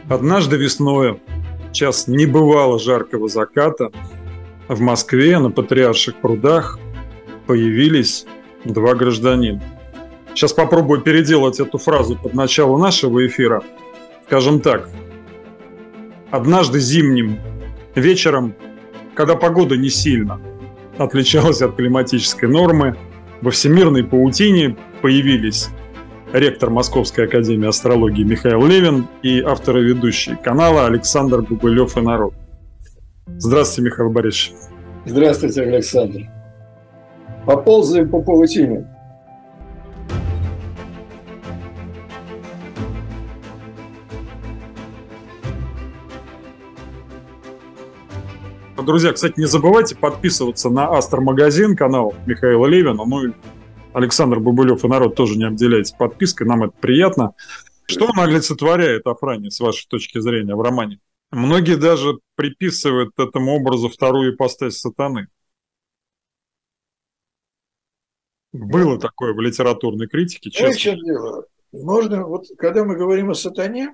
Однажды весною, в час небывало жаркого заката, в Москве на Патриарших прудах появились два гражданина. Сейчас попробую переделать эту фразу под начало нашего эфира. Скажем так. Однажды зимним вечером, когда погода не сильно отличалась от климатической нормы, во всемирной паутине появились ректор Московской академии астрологии Михаил Левин и автор и ведущий канала Александр Бобылев и народ. Здравствуйте, Михаил Борисович. Здравствуйте, Александр. Поползаем по паутине. Друзья, кстати, не забывайте подписываться на Астромагазин, канал Михаила Левина. Ну и Александр Бобылев и народ тоже не обделяйте подпиской, нам это приятно. Что он олицетворяет, Афрани, с вашей точки зрения, в романе? Многие даже приписывают этому образу вторую ипостась сатаны. Было такое в литературной критике, честно. В чем дело? Можно, вот когда мы говорим о сатане,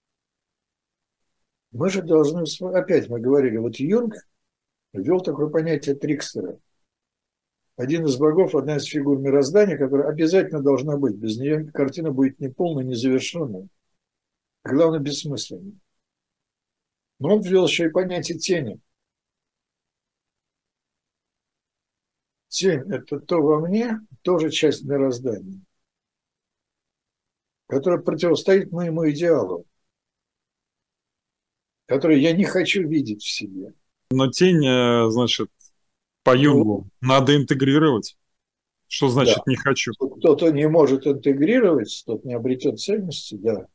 мы же должны, опять мы говорили, вот Юнг ввел такое понятие трикстера. Один из богов, одна из фигур мироздания, которая обязательно должна быть. Без нее картина будет неполной, незавершенной. Главное, бессмысленной. Но он ввел еще и понятие тени. Тень – это то во мне, тоже часть мироздания, которая противостоит моему идеалу, который я не хочу видеть в себе. Но тень, значит, по Юнгу надо интегрировать. Что значит да. не хочу? Кто-то не может интегрировать, тот не обретет цельности, да.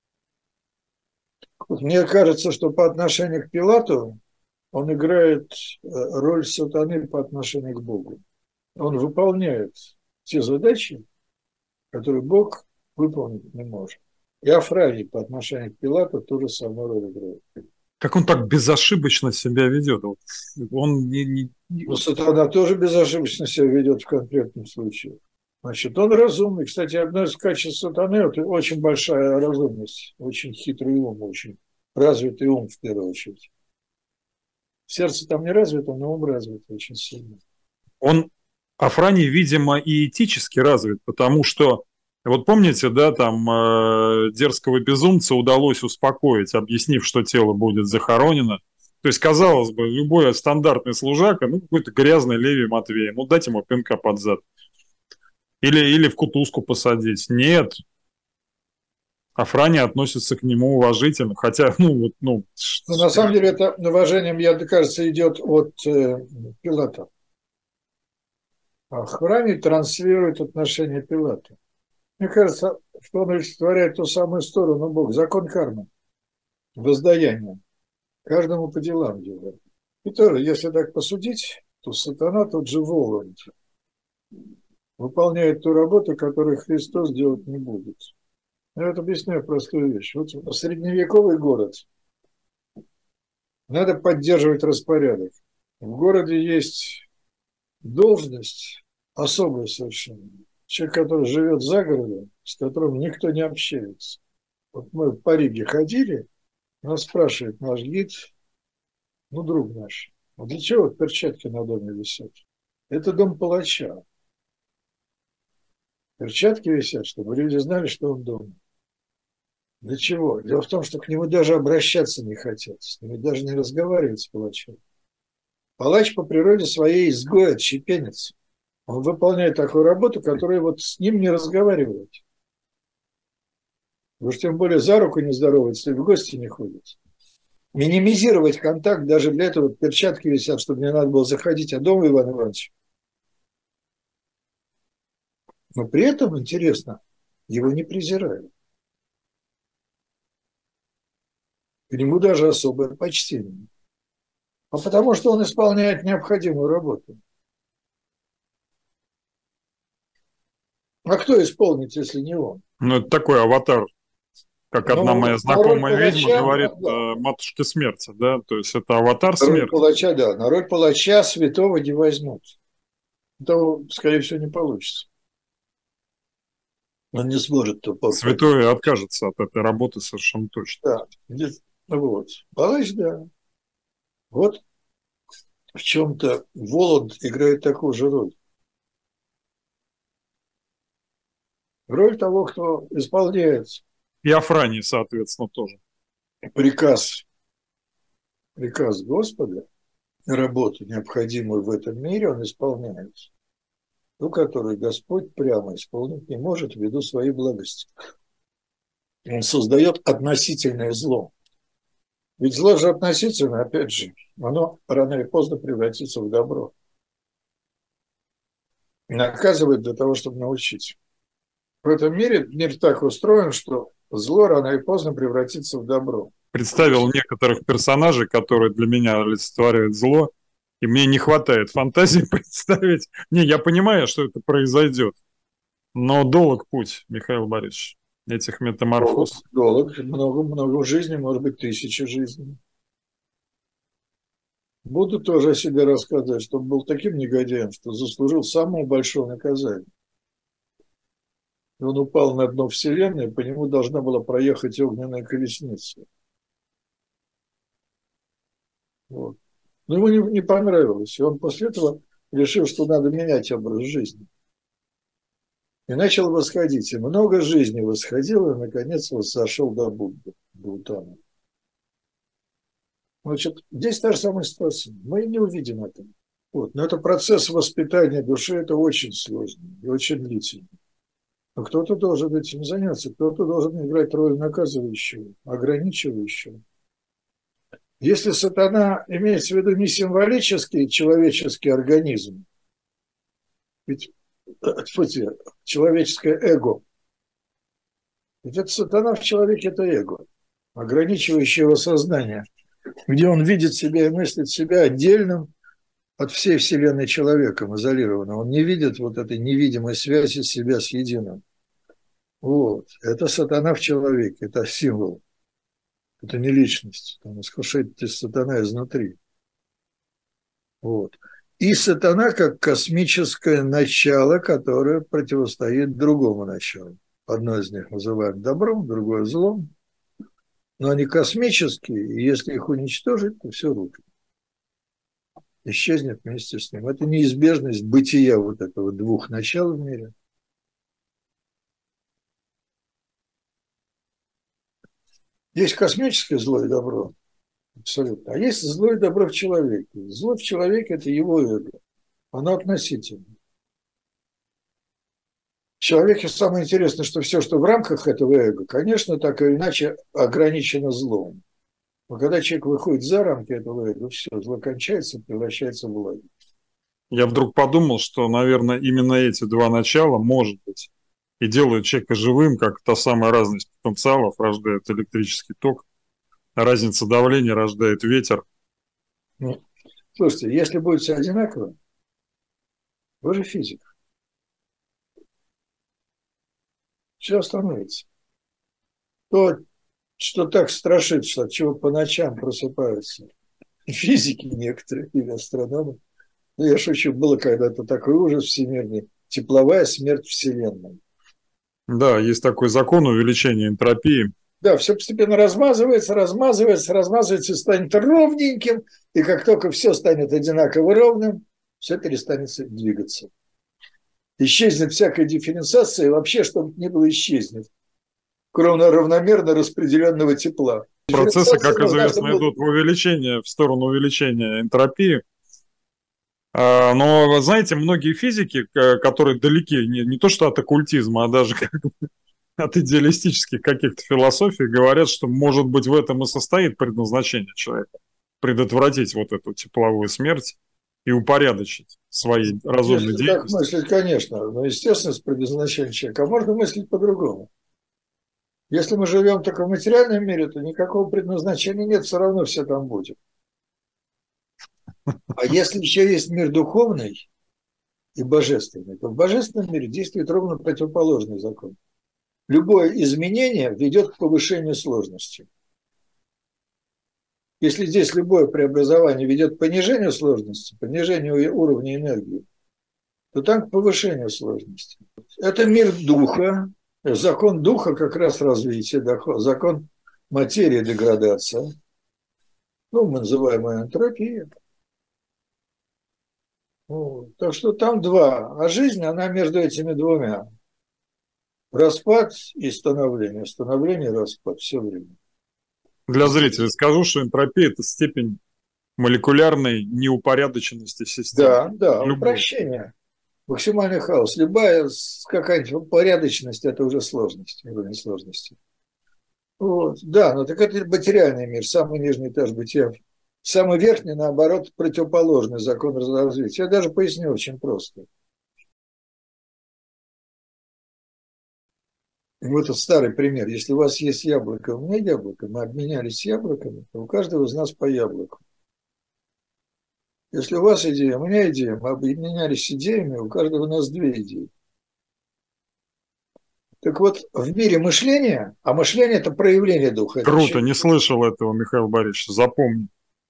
Мне кажется, что по отношению к Пилату он играет роль сатаны по отношению к Богу. Он выполняет те задачи, которые Бог выполнить не может. И Афраний по отношению к Пилату тоже самую роль играет. Как он так безошибочно себя ведет? Он Но сатана тоже безошибочно себя ведет в конкретном случае. Значит, он разумный. Кстати, одно из качеств сатаны – это очень большая разумность, очень хитрый ум, очень развитый ум в первую очередь. Сердце там не развито, но ум развит очень сильно. Он, Афраний, видимо, и этически развит, потому что, вот помните, да, там дерзкого безумца удалось успокоить, объяснив, что тело будет захоронено. То есть, казалось бы, любой стандартный служака, ну, какой-то грязный Левий Матвей, ну, дать ему пинка под зад. Или в кутузку посадить. Нет. Афраний относится к нему уважительно, хотя, Но на самом деле это уважение, мне кажется, идет от Пилата. Афраний транслирует отношение Пилата. Мне кажется, что он олицетворяет ту самую сторону Бога, закон кармы, воздаяние. Каждому по делам делает. И тоже, если так посудить, то сатана тот же Воланд выполняет ту работу, которую Христос делать не будет. Я вот объясняю простую вещь. Вот в средневековый город надо поддерживать распорядок. В городе есть должность особая совершенно. Человек, который живет за городом, с которым никто не общается. Вот мы в Париге ходили, нас спрашивает наш гид, друг наш, а для чего вот перчатки на доме висят? Это дом палача. Перчатки висят, чтобы люди знали, что он дома. Для чего? Дело в том, что к нему даже обращаться не хотят, с ними даже не разговаривать с палачом. Палач по природе своей изгой, отщепенец. Он выполняет такую работу, которая вот с ним не разговаривает. Уж тем более за руку не здоровается, и в гости не ходит. Минимизировать контакт, даже для этого перчатки висят, чтобы не надо было заходить, а дома Иван Иванович. Но при этом, интересно, его не презирают. К нему даже особое почтение. А потому что он исполняет необходимую работу. А кто исполнит, если не он? Ну, это такой аватар, как одна моя знакомая ведьма говорит, матушке смерти, да, то есть это аватар смерти. Роль палача, да, на роль палача святого не возьмут. Это, скорее всего, не получится. Он не сможет тупо понять. Святой откажется от этой работы совершенно точно. Да, вот. Палач, да. Вот в чем-то Воланд играет такую же роль. Роль того, кто исполняет И Афраний, соответственно, тоже. приказ, приказ Господа, работу, необходимую в этом мире, он исполняет. Ту, которую Господь прямо исполнить не может ввиду своей благости. Он создает относительное зло. Ведь зло же относительно, опять же, оно рано или поздно превратится в добро. И наказывает для того, чтобы научить. В этом мире мир так устроен, что зло рано или поздно превратится в добро. Представил некоторых персонажей, которые для меня олицетворяют зло, и мне не хватает фантазии представить. Не, я понимаю, что это произойдет, но долг путь, Михаил Борисович, этих метаморфоз. Долг, много жизней, может быть, 1000 жизней. Буду тоже о себе рассказывать, что он был таким негодяем, что заслужил самое большое наказание. И он упал на дно Вселенной, по нему должна была проехать огненная колесница. Вот. Но ему не понравилось, и он после этого решил, что надо менять образ жизни. И начал восходить. И много жизней восходил, и, наконец, сошел до Будды, Гаутамы. Значит, здесь та же самая ситуация. Мы не увидим этого. Вот. Но это процесс воспитания души, это очень сложный и очень длительный. Но кто-то должен этим заняться, кто-то должен играть роль наказывающего, ограничивающего. Если сатана имеется в виду не символический человеческий организм, ведь человеческое эго, ведь это сатана в человеке, это эго, ограничивающее его сознание, где он видит себя и мыслит себя отдельным от всей вселенной человеком, изолированным. Он не видит вот этой невидимой связи себя с единым. Вот. Это сатана в человеке, это символ. Это не личность. Там искушает сатана изнутри. Вот. И сатана как космическое начало, которое противостоит другому началу. Одно из них называют добром, другое злом. Но они космические, и если их уничтожить, то все рухнет. Исчезнет вместе с ним. Это неизбежность бытия вот этого двух начал в мире. Есть космическое зло и добро. Абсолютно. А есть зло и добро в человеке. Зло в человеке – это его эго. Оно относительно. В человеке самое интересное, что все, что в рамках этого эго, конечно, так или иначе ограничено злом. Но когда человек выходит за рамки этого эго, все, зло кончается, превращается в благо. Я вдруг подумал, что, наверное, именно эти два начала, может быть, и делают человека живым, как та самая разность потенциалов рождает электрический ток, разница давления рождает ветер. Ну, слушайте, если будет все одинаково, вы же физик. Все остановится. То, что так страшит, что от чего по ночам просыпаются физики некоторые или астрономы. Ну, я шучу, было когда-то такой ужас всемирный. Тепловая смерть Вселенной. Да, есть такой закон увеличения энтропии. Да, все постепенно размазывается и станет ровненьким. И как только все станет одинаково ровным, все перестанет двигаться. Исчезнет всякая дифференциация, и вообще, чтобы ни было, исчезнет. Кроме равномерно распределенного тепла. Процессы, как известно, идут в сторону увеличения энтропии. Но, знаете, многие физики, которые далеки не то что от оккультизма, а даже от идеалистических каких-то философий, говорят, что, может быть, в этом и состоит предназначение человека. Предотвратить вот эту тепловую смерть и упорядочить свои разумные деятельности. Так мыслить, конечно, но, естественно, с предназначением человека. А можно мыслить по-другому. Если мы живем только в материальном мире, то никакого предназначения нет, все равно все там будет. А если еще есть мир духовный и божественный, то в божественном мире действует ровно противоположный закон. Любое изменение ведет к повышению сложности. Если здесь любое преобразование ведет к понижению сложности, понижению уровня энергии, то там к повышению сложности. Это мир духа, Закон духа как раз развитие, закон материи деградация. Ну, мы называем ее энтропией. Ну, так что там два. А жизнь, она между этими двумя. Распад и становление. Становление и распад все время. Для Здесь, зрителей скажу, что энтропия – это степень молекулярной неупорядоченности систем. да, да, Любой. упрощение. Максимальный хаос. Любая какая-нибудь упорядоченность – это уже сложность, уровень сложности. Вот. Да, но так это материальный мир, самый нижний этаж бытия. Самый верхний, наоборот, противоположный закон развития. Я даже поясню очень просто. Вот этот старый пример. Если у вас есть яблоко, у меня яблоко, мы обменялись яблоками, то у каждого из нас по яблоку. Если у вас идея, у меня идея, мы обменялись идеями, у каждого из нас две идеи. Так вот, в мире мышления, а мышление – это проявление духа. Это Круто, не слышал этого, Михаил Борисович, запомни.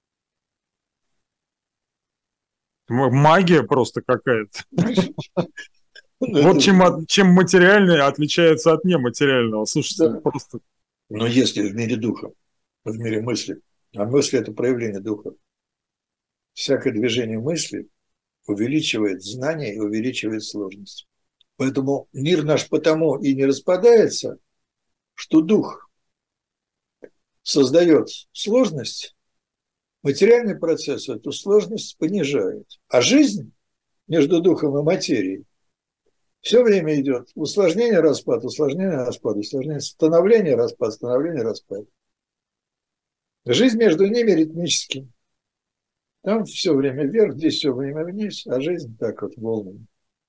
Магия просто какая-то. Вот чем материальное отличается от нематериального. Слушайте, просто... Но если в мире духа, в мире мысли, а мысли – это проявление духа, всякое движение мысли увеличивает знание и увеличивает сложность. Поэтому мир наш потому и не распадается, что дух создает сложность, материальный процесс эту сложность понижает. А жизнь между духом и материей все время идет усложнение, распад, усложнение, распад, усложнение, становление, распад, становление, распад. Жизнь между ними ритмически. Там все время вверх, здесь все время вниз, а жизнь так вот волнами.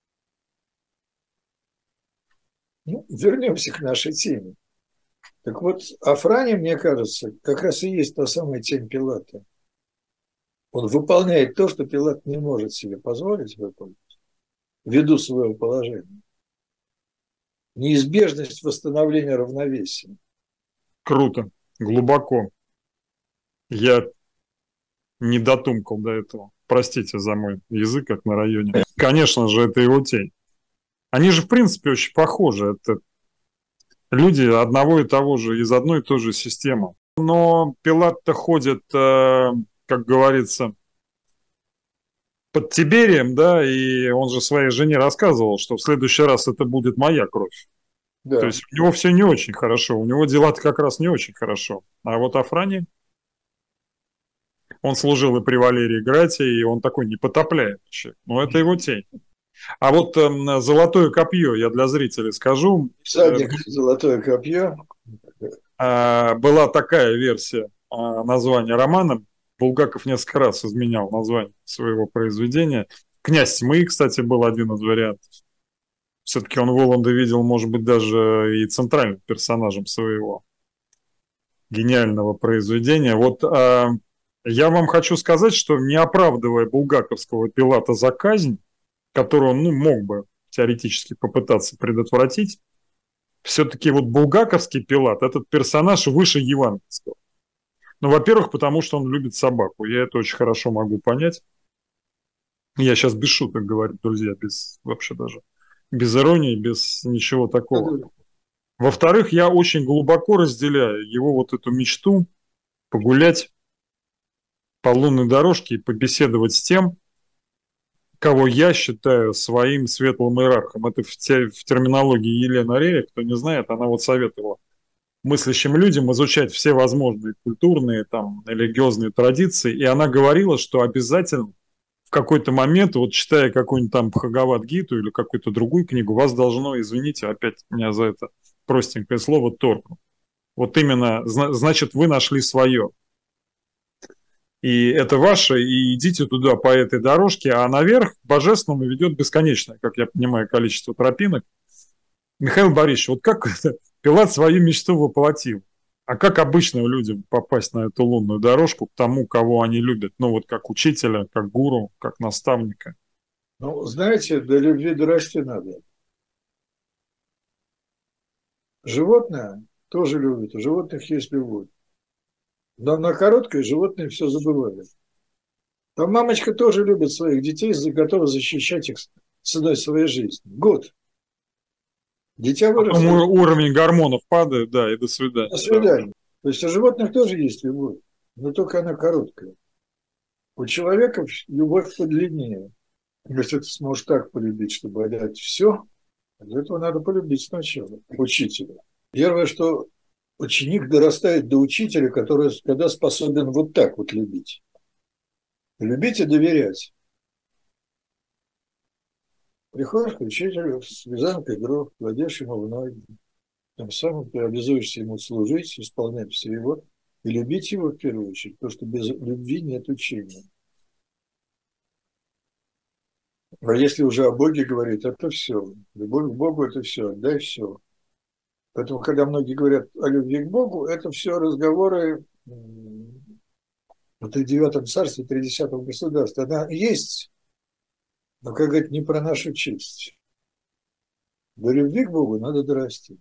Ну, вернемся к нашей теме. Так вот, Афрани, мне кажется, как раз и есть та самая тень Пилата. Он выполняет то, что Пилат не может себе позволить выполнить, ввиду своего положения. Неизбежность восстановления равновесия. Круто, глубоко. Я не дотумкал до этого. Простите за мой язык, как на районе. Конечно же, это его тень. Они же, в принципе, очень похожи. Это люди одного и того же, из одной и той же системы. Но Пилат-то ходит, как говорится, под Тиберием, да, и он же своей жене рассказывал, что в следующий раз это будет моя кровь. Да. То есть у него все не очень хорошо, у него дела-то как раз не очень хорошо. А вот Афрани, он служил и при Валерии Грате, и он такой непотопляемый. Но это его тень. А вот «Золотое копье», я для зрителей скажу. Всадник «Золотое копье». Была такая версия названия романа. Булгаков несколько раз изменял название своего произведения. «Князь тьмы», кстати, был один из вариантов. Все-таки он Воланда видел, может быть, даже и центральным персонажем своего гениального произведения. Вот я вам хочу сказать, что не оправдывая булгаковского Пилата за казнь, которую он мог бы теоретически попытаться предотвратить, все-таки вот булгаковский Пилат, этот персонаж выше евангельского. Ну, во-первых, потому что он любит собаку. Я это очень хорошо могу понять. Я сейчас без шуток говорю, друзья, вообще даже без иронии, без ничего такого. Во-вторых, я очень глубоко разделяю его вот эту мечту погулять по лунной дорожке и побеседовать с тем, кого я считаю своим светлым иерархом. Это в терминологии Елены Рерих, кто не знает, она вот советовала мыслящим людям изучать все возможные культурные, там, религиозные традиции, и она говорила, что обязательно в какой-то момент, вот читая какую-нибудь там Бхагавад-гиту или какую-то другую книгу, вас должно, извините, опять меня за это простенькое слово, торкнуть. Вот именно, значит, вы нашли свое. И это ваше, и идите туда по этой дорожке, а наверх к божественному ведет бесконечное, как я понимаю, количество тропинок. Михаил Борисович, вот как Пилат свою мечту воплотил? А как обычным людям попасть на эту лунную дорожку к тому, кого они любят? Ну вот как учителя, как гуру, как наставника. Ну, знаете, до любви дорасти надо. Животное тоже любит, у животных есть любовь. Но на короткое животные все забывают. Там мамочка тоже любит своих детей, готова защищать их ценой своей жизни. Год. Дитя Потом выросло, уровень гормонов падает, да, и до до свидания. Да. свидания. То есть у животных тоже есть любовь, но только она короткая. У человека любовь подлиннее. Если ты сможешь так полюбить, чтобы отдать все, для этого надо полюбить сначала учителя. Первое, что ученик дорастает до учителя, который когда способен вот так вот любить. Любить и доверять. Приходишь к учителю с вязанкой дров, кладешь ему в ноги. Тем самым ты обязуешься ему служить, исполнять все его и любить его в первую очередь, потому что без любви нет учения. А если уже о Боге говорит, это все. Любовь к Богу – это все, отдай все. Поэтому, когда многие говорят о любви к Богу, это все разговоры о тридевятом царстве, тридесятом государстве. Она есть, но, как говорить, не про нашу честь. До любви к Богу надо дорасти.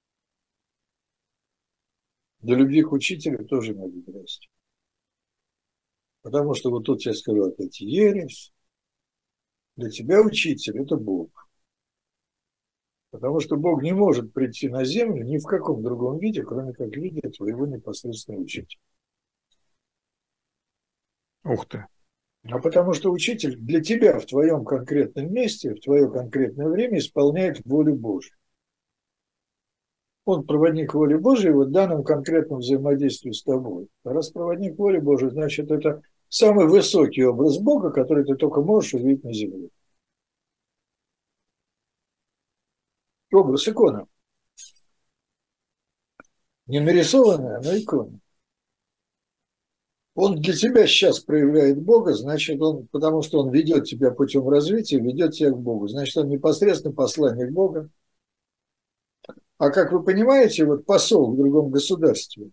До любви к учителю тоже надо дорасти. Потому что вот тут я скажу опять ересь. Для тебя учитель – это Бог. Потому что Бог не может прийти на землю ни в каком другом виде, кроме как в виде твоего непосредственного учителя. Ух ты. А потому что учитель для тебя в твоем конкретном месте, в твое конкретное время исполняет волю Божью. Он проводник воли Божьей в данном конкретном взаимодействии с тобой. А раз проводник воли Божьей, значит, это самый высокий образ Бога, который ты только можешь увидеть на земле. Образ икона. Не нарисованная, но икона. Он для тебя сейчас проявляет Бога, значит, он, потому что он ведет тебя путем развития, ведет тебя к Богу. Значит, он непосредственно посланник Бога. А как вы понимаете, вот посол в другом государстве,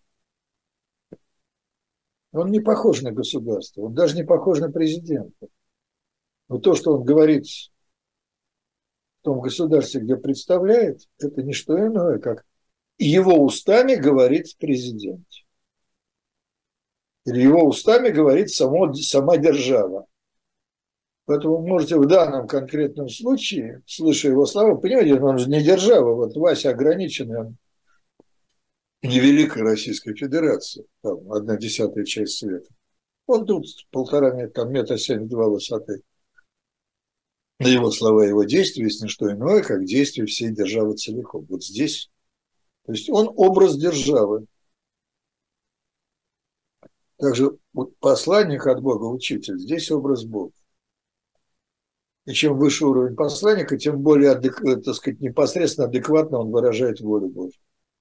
он не похож на государство, он даже не похож на президента. Но то, что он говорит в том государстве, где представляет, это не что иное, как его устами говорит президент. Или его устами говорит сама держава. Поэтому вы можете в данном конкретном случае, слыша его слова, понимаете, он же не держава, вот Вася ограниченный, он невеликой Российской Федерации, там 1/10 часть света. Он тут 1,5 метра, там 1,72 м высоты. На его слова, его действия есть не что иное, как действие всей державы целиком. Вот здесь. То есть он образ державы. Также посланник от Бога, учитель, здесь образ Бога. И чем выше уровень посланника, тем более, так сказать, непосредственно адекватно он выражает волю Божью.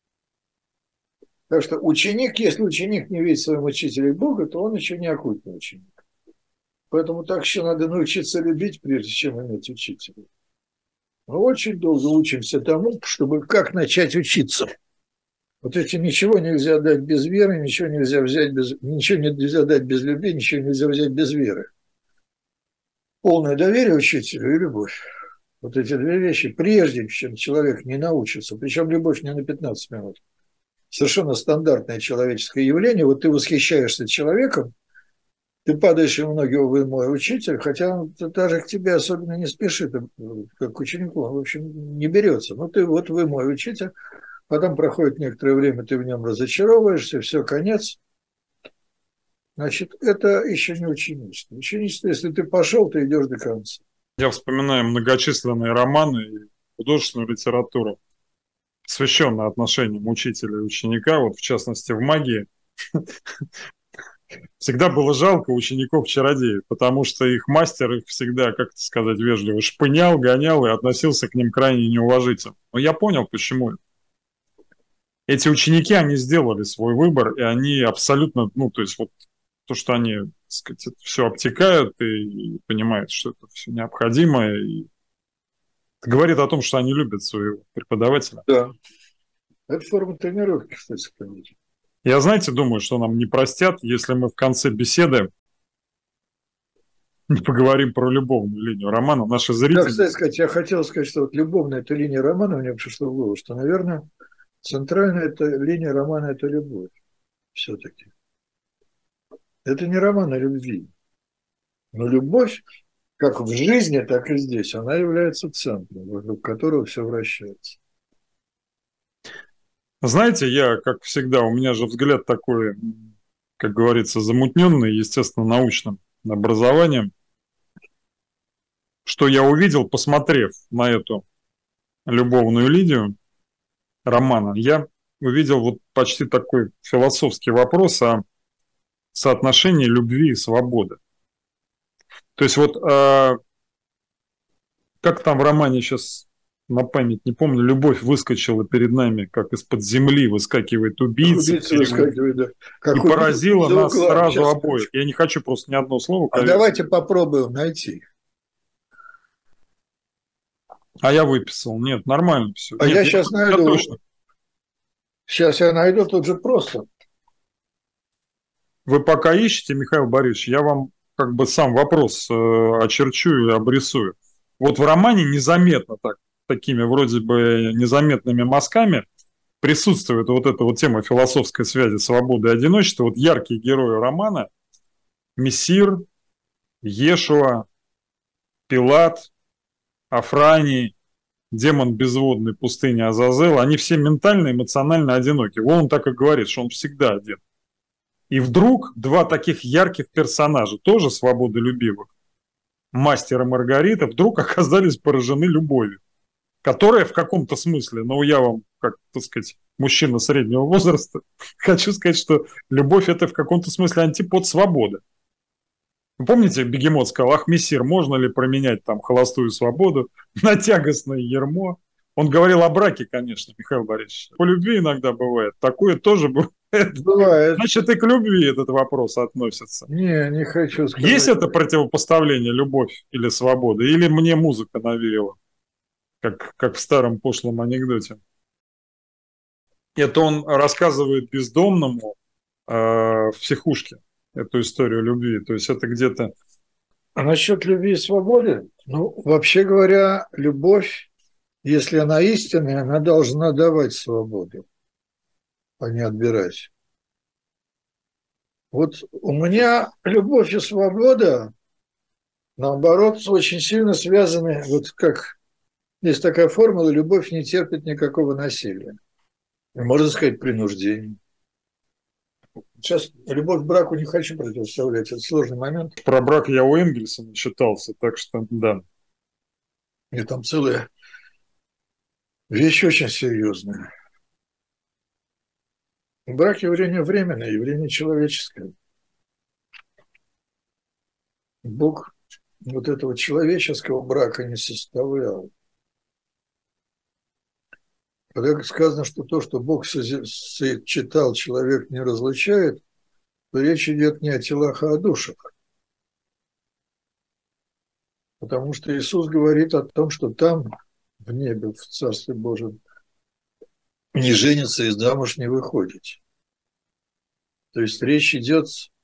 Так что ученик, если ученик не видит в своем учителе Бога, то он еще не оккультный ученик. Поэтому так еще надо научиться любить, прежде чем иметь учителя. Мы очень долго учимся тому, чтобы как начать учиться. Вот этим ничего нельзя дать без веры, ничего нельзя дать без любви, ничего нельзя взять без веры. Полное доверие учителю и любовь. Вот эти две вещи, прежде чем человек не научится, причем любовь не на 15 минут, совершенно стандартное человеческое явление, вот ты восхищаешься человеком, ты падаешь ему в ноги, вы мой учитель, хотя он даже к тебе особенно не спешит, как к ученику, он, в общем, не берется. Ну, ты, вот вы мой учитель, потом проходит некоторое время, ты в нем разочаровываешься, все, конец. Значит, это еще не ученичество. Ученичество, если ты пошел, ты идешь до конца. Я вспоминаю многочисленные романы и художественную литературу, посвященную отношениям учителя и ученика, вот в частности в магии. Всегда было жалко учеников-чародеев, потому что их мастер их всегда, как сказать вежливо, шпынял, гонял и относился к ним крайне неуважительно. Но я понял, почему. Эти ученики, они сделали свой выбор, и они абсолютно, ну, то есть вот то, что они, так сказать, это все обтекают и понимают, что это все необходимо, и это говорит о том, что они любят своего преподавателя. Да. Это форма тренировки, кстати сказать. Я, знаете, думаю, что нам не простят, если мы в конце беседы не поговорим про любовную линию романа. Наши зрители... Да, кстати сказать, я хотел сказать, что вот любовная эта линия романа, мне пришло в голову, что, наверное, центральная эта линия романа – это любовь все-таки. Это не роман о любви. Но любовь, как в жизни, так и здесь, она является центром, вокруг которого все вращается. Знаете, я, как всегда, у меня же взгляд такой, как говорится, замутненный, естественно, научным образованием. Что я увидел, посмотрев на эту любовную линию романа, я увидел вот почти такой философский вопрос о соотношении любви и свободы. То есть вот как там в романе сейчас на память не помню, любовь выскочила перед нами, как из-под земли выскакивает убийца, Убийца выскакивает, да. и Как убийца поразила за нас углом. сразу Сейчас, обоих. Я не хочу просто ни одно слово. а давайте попробуем найти. А я выписал. Нет, нормально все. А Нет, я сейчас найду. точно. Сейчас я найду, тут же просто. Вы пока ищете, Михаил Борисович, я вам как бы сам вопрос очерчу и обрисую. Вот в романе незаметно так, такими вроде бы незаметными мазками присутствует вот эта вот тема философской связи свободы и одиночества. Вот яркие герои романа: Мессир, Иешуа, Пилат, Афраний, демон безводной пустыни Азазел, они все ментально, эмоционально одиноки. Он так и говорит, что он всегда один. И вдруг два таких ярких персонажа, тоже свободолюбивых, мастер и Маргарита, вдруг оказались поражены любовью, которая в каком-то смысле, ну я вам, как, так сказать, мужчина среднего возраста, хочу сказать, что любовь — это в каком-то смысле антипод свободы. Вы помните, Бегемот сказал: ах, мессир, можно ли променять там холостую свободу на тягостное ярмо? Он говорил о браке, конечно, Михаил Борисович. По любви иногда бывает. Такое тоже бывает. Бывает. Значит, и к любви этот вопрос относится. Не хочу сказать. Есть это противопоставление, любовь или свобода? Или мне музыка навеяла, как в старом пошлом анекдоте? Это он рассказывает бездомному в психушке эту историю любви. То есть это где-то... А насчет любви и свободы, ну, вообще говоря, любовь, если она истинная, она должна давать свободу, а не отбирать. Вот у меня любовь и свобода, наоборот, очень сильно связаны, вот как есть такая формула: любовь не терпит никакого насилия. И, можно сказать, принуждения. Сейчас любовь к браку не хочу противоставлять, это сложный момент. Про брак я у Энгельса начитался, так что да. И там целая вещь очень серьезная. Брак — явление временное, явление человеческое. Бог вот этого человеческого брака не составлял. Когда сказано, что то, что Бог сочетал, человек не разлучает, то речь идет не о телах, а о душах. Потому что Иисус говорит о том, что там, в небе, в Царстве Божьем, не женится и замуж не выходит. То есть речь идет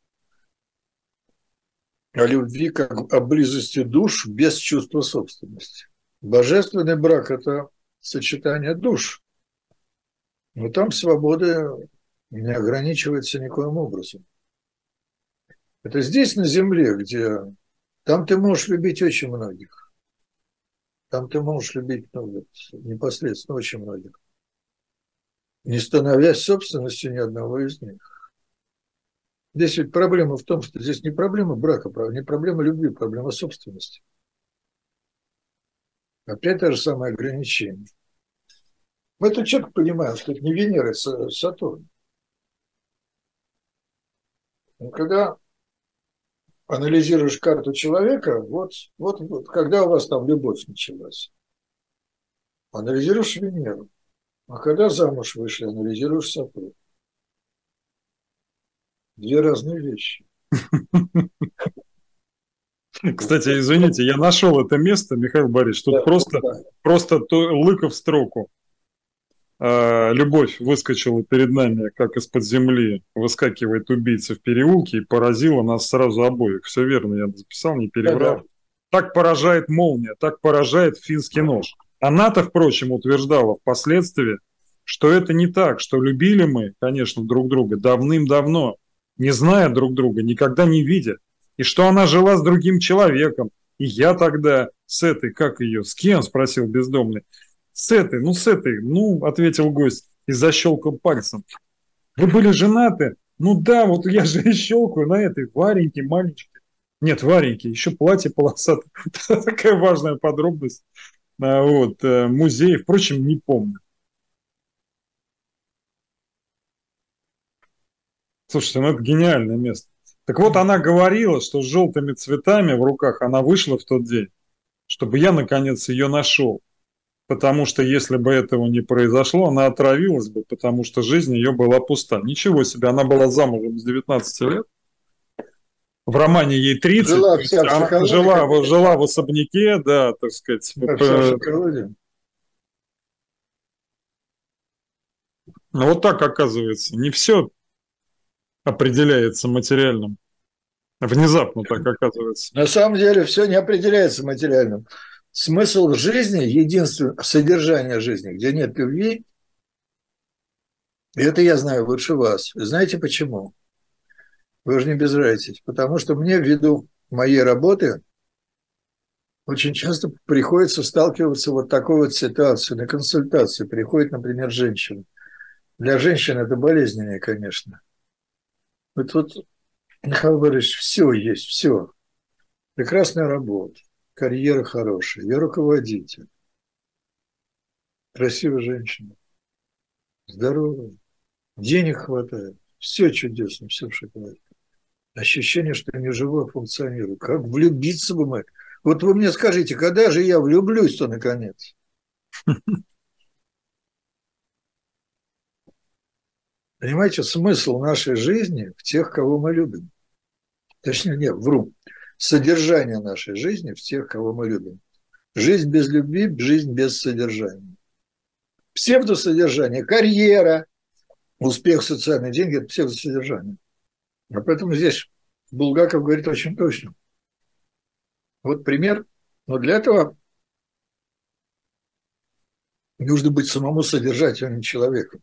о любви как о близости душ без чувства собственности. Божественный брак – это сочетание душ. Но там свобода не ограничивается никоим образом. Это здесь, на земле, где там ты можешь любить очень многих. Там ты можешь любить, ну, вот, непосредственно очень многих, не становясь собственностью ни одного из них. Здесь ведь проблема в том, что здесь не проблема брака, не проблема любви, проблема собственности. Опять то же самое ограничение. Мы это четко понимаем, что это не Венера, это Сатурн. Но когда анализируешь карту человека, вот когда у вас там любовь началась, анализируешь Венеру. А когда замуж вышли, анализируешь Сатурн. Две разные вещи. Кстати, извините, я нашел это место, Михаил Борисович, тут просто лыка в строку. Любовь выскочила перед нами, как из-под земли выскакивает убийца в переулке, и поразила нас сразу обоих. Все верно, я записал, не переврал. Да. Так поражает молния, так поражает финский нож. Она-то, впрочем, утверждала впоследствии, что это не так, что любили мы, конечно, друг друга давным-давно, не зная друг друга, никогда не видя, и что она жила с другим человеком. И я тогда с этой, как ее, с кем, спросил бездомный. С этой, ответил гость, и защелкал пальцем. Вы были женаты? Ну да, вот я же и щелкаю на этой Вареньке маленькой. Нет, Вареньке, еще платье полосатое. Такая важная подробность. Вот, музей, впрочем, не помню. Слушайте, ну это гениальное место. Так вот, она говорила, что с желтыми цветами в руках она вышла в тот день, чтобы я, наконец, ее нашел. Потому что если бы этого не произошло, она отравилась бы, потому что жизнь ее была пуста. Ничего себе, она была замужем с 19 лет. В романе ей 30, Жила то есть вся в она шоколаде. жила в особняке, да, так сказать. Да, вся в шоколаде. Ну вот так оказывается. Не все определяется материальным. Внезапно так оказывается. На самом деле все не определяется материальным. Смысл в жизни, единственное содержание жизни, где нет любви, и это я знаю лучше вас. Знаете почему? Вы же не безнравитесь. Потому что мне ввиду моей работы очень часто приходится сталкиваться вот такой вот ситуацией. На консультации приходит, например, женщина. Для женщин это болезненнее, конечно. Вот тут, Михаил Борисович, все есть, все. Прекрасная работа, карьера хорошая, я руководитель, красивая женщина, здоровая, денег хватает, все чудесно, все в шоколаде. Ощущение, что не живу, а функционирую. Как влюбиться бы мы? Вот вы мне скажите, когда же я влюблюсь-то наконец? Понимаете, смысл нашей жизни в тех, кого мы любим. Точнее, нет, вру. Содержание нашей жизни в тех, кого мы любим. Жизнь без любви, жизнь без содержания. Псевдосодержание, карьера, успех, социальные деньги – это псевдосодержание. А поэтому здесь Булгаков говорит очень точно. Вот пример. Но для этого нужно быть самому содержательным человеком.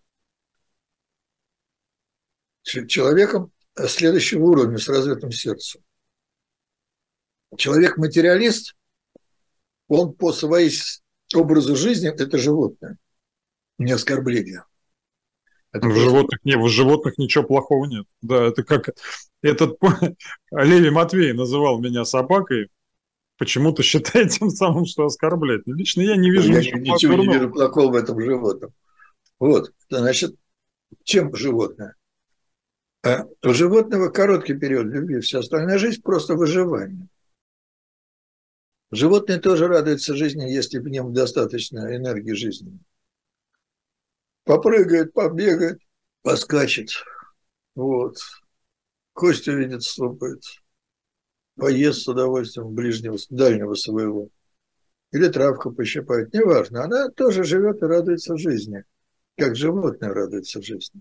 Человеком следующего уровня с развитым сердцем. Человек-материалист, он по своей образу жизни – это животное, не оскорбление. Это В просто... животных, не, в животных ничего плохого нет. Да, это как этот Левий Матвей называл меня собакой, почему-то считает тем самым, что оскорбляет. Лично я не вижу Я ничего ничего не дурного. вижу плохого в этом животном. Вот, значит, чем животное? У животного короткий период любви, вся остальная жизнь просто выживание. Животные тоже радуются жизни, если в нем достаточно энергии жизни. Попрыгает, побегает, поскачет. Вот. Кость увидит, слопает. Поест с удовольствием ближнего, дальнего своего. Или травку пощипает. Неважно. Она тоже живет и радуется жизни. Как животное радуется жизни.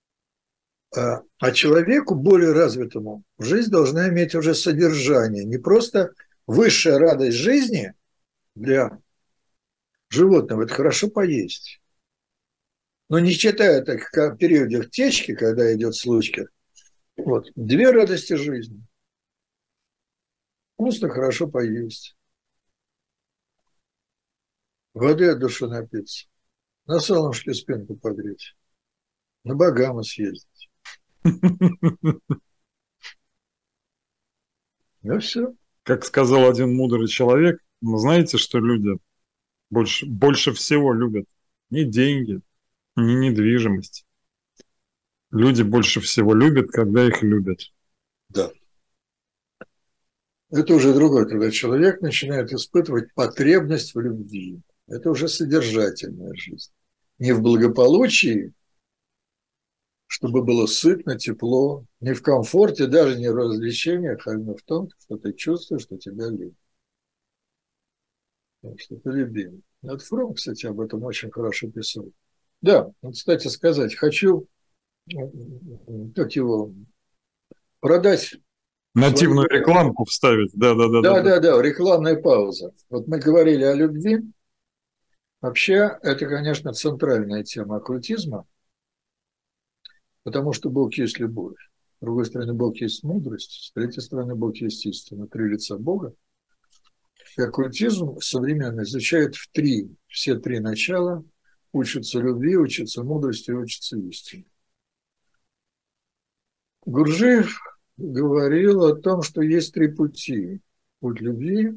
А человеку, более развитому, жизнь должна иметь уже содержание. Не просто высшая радость жизни для животного – это хорошо поесть. Но не считая так, как в периоде течки, когда идет случка, вот, две радости жизни. Вкусно, хорошо поесть. Воды от души напиться. На солнышке спинку погреть. На Багамы съездить. Ну все. Как сказал один мудрый человек, вы знаете, что люди больше всего любят не деньги, не недвижимость. Люди больше всего любят, когда их любят. Да. Это уже другое, когда человек начинает испытывать потребность в любви. Это уже содержательная жизнь. Не в благополучии, чтобы было сытно, тепло, не в комфорте, даже не в развлечениях, а именно в том, что ты чувствуешь, что тебя любят. Что ты любим. Вот Фром, кстати, об этом очень хорошо писал. Да, вот, кстати сказать, хочу, как его, продать Нативную рекламку вставить, да. Да, рекламная пауза. Вот мы говорили о любви. Вообще, это, конечно, центральная тема оккультизма, потому что Бог есть любовь. С другой стороны, Бог есть мудрость, с третьей стороны, Бог есть истина. Три лица Бога. И оккультизм современно изучает все три начала учится любви, учится мудрости, учится истине. Гурджиев говорил о том, что есть три пути. Путь любви,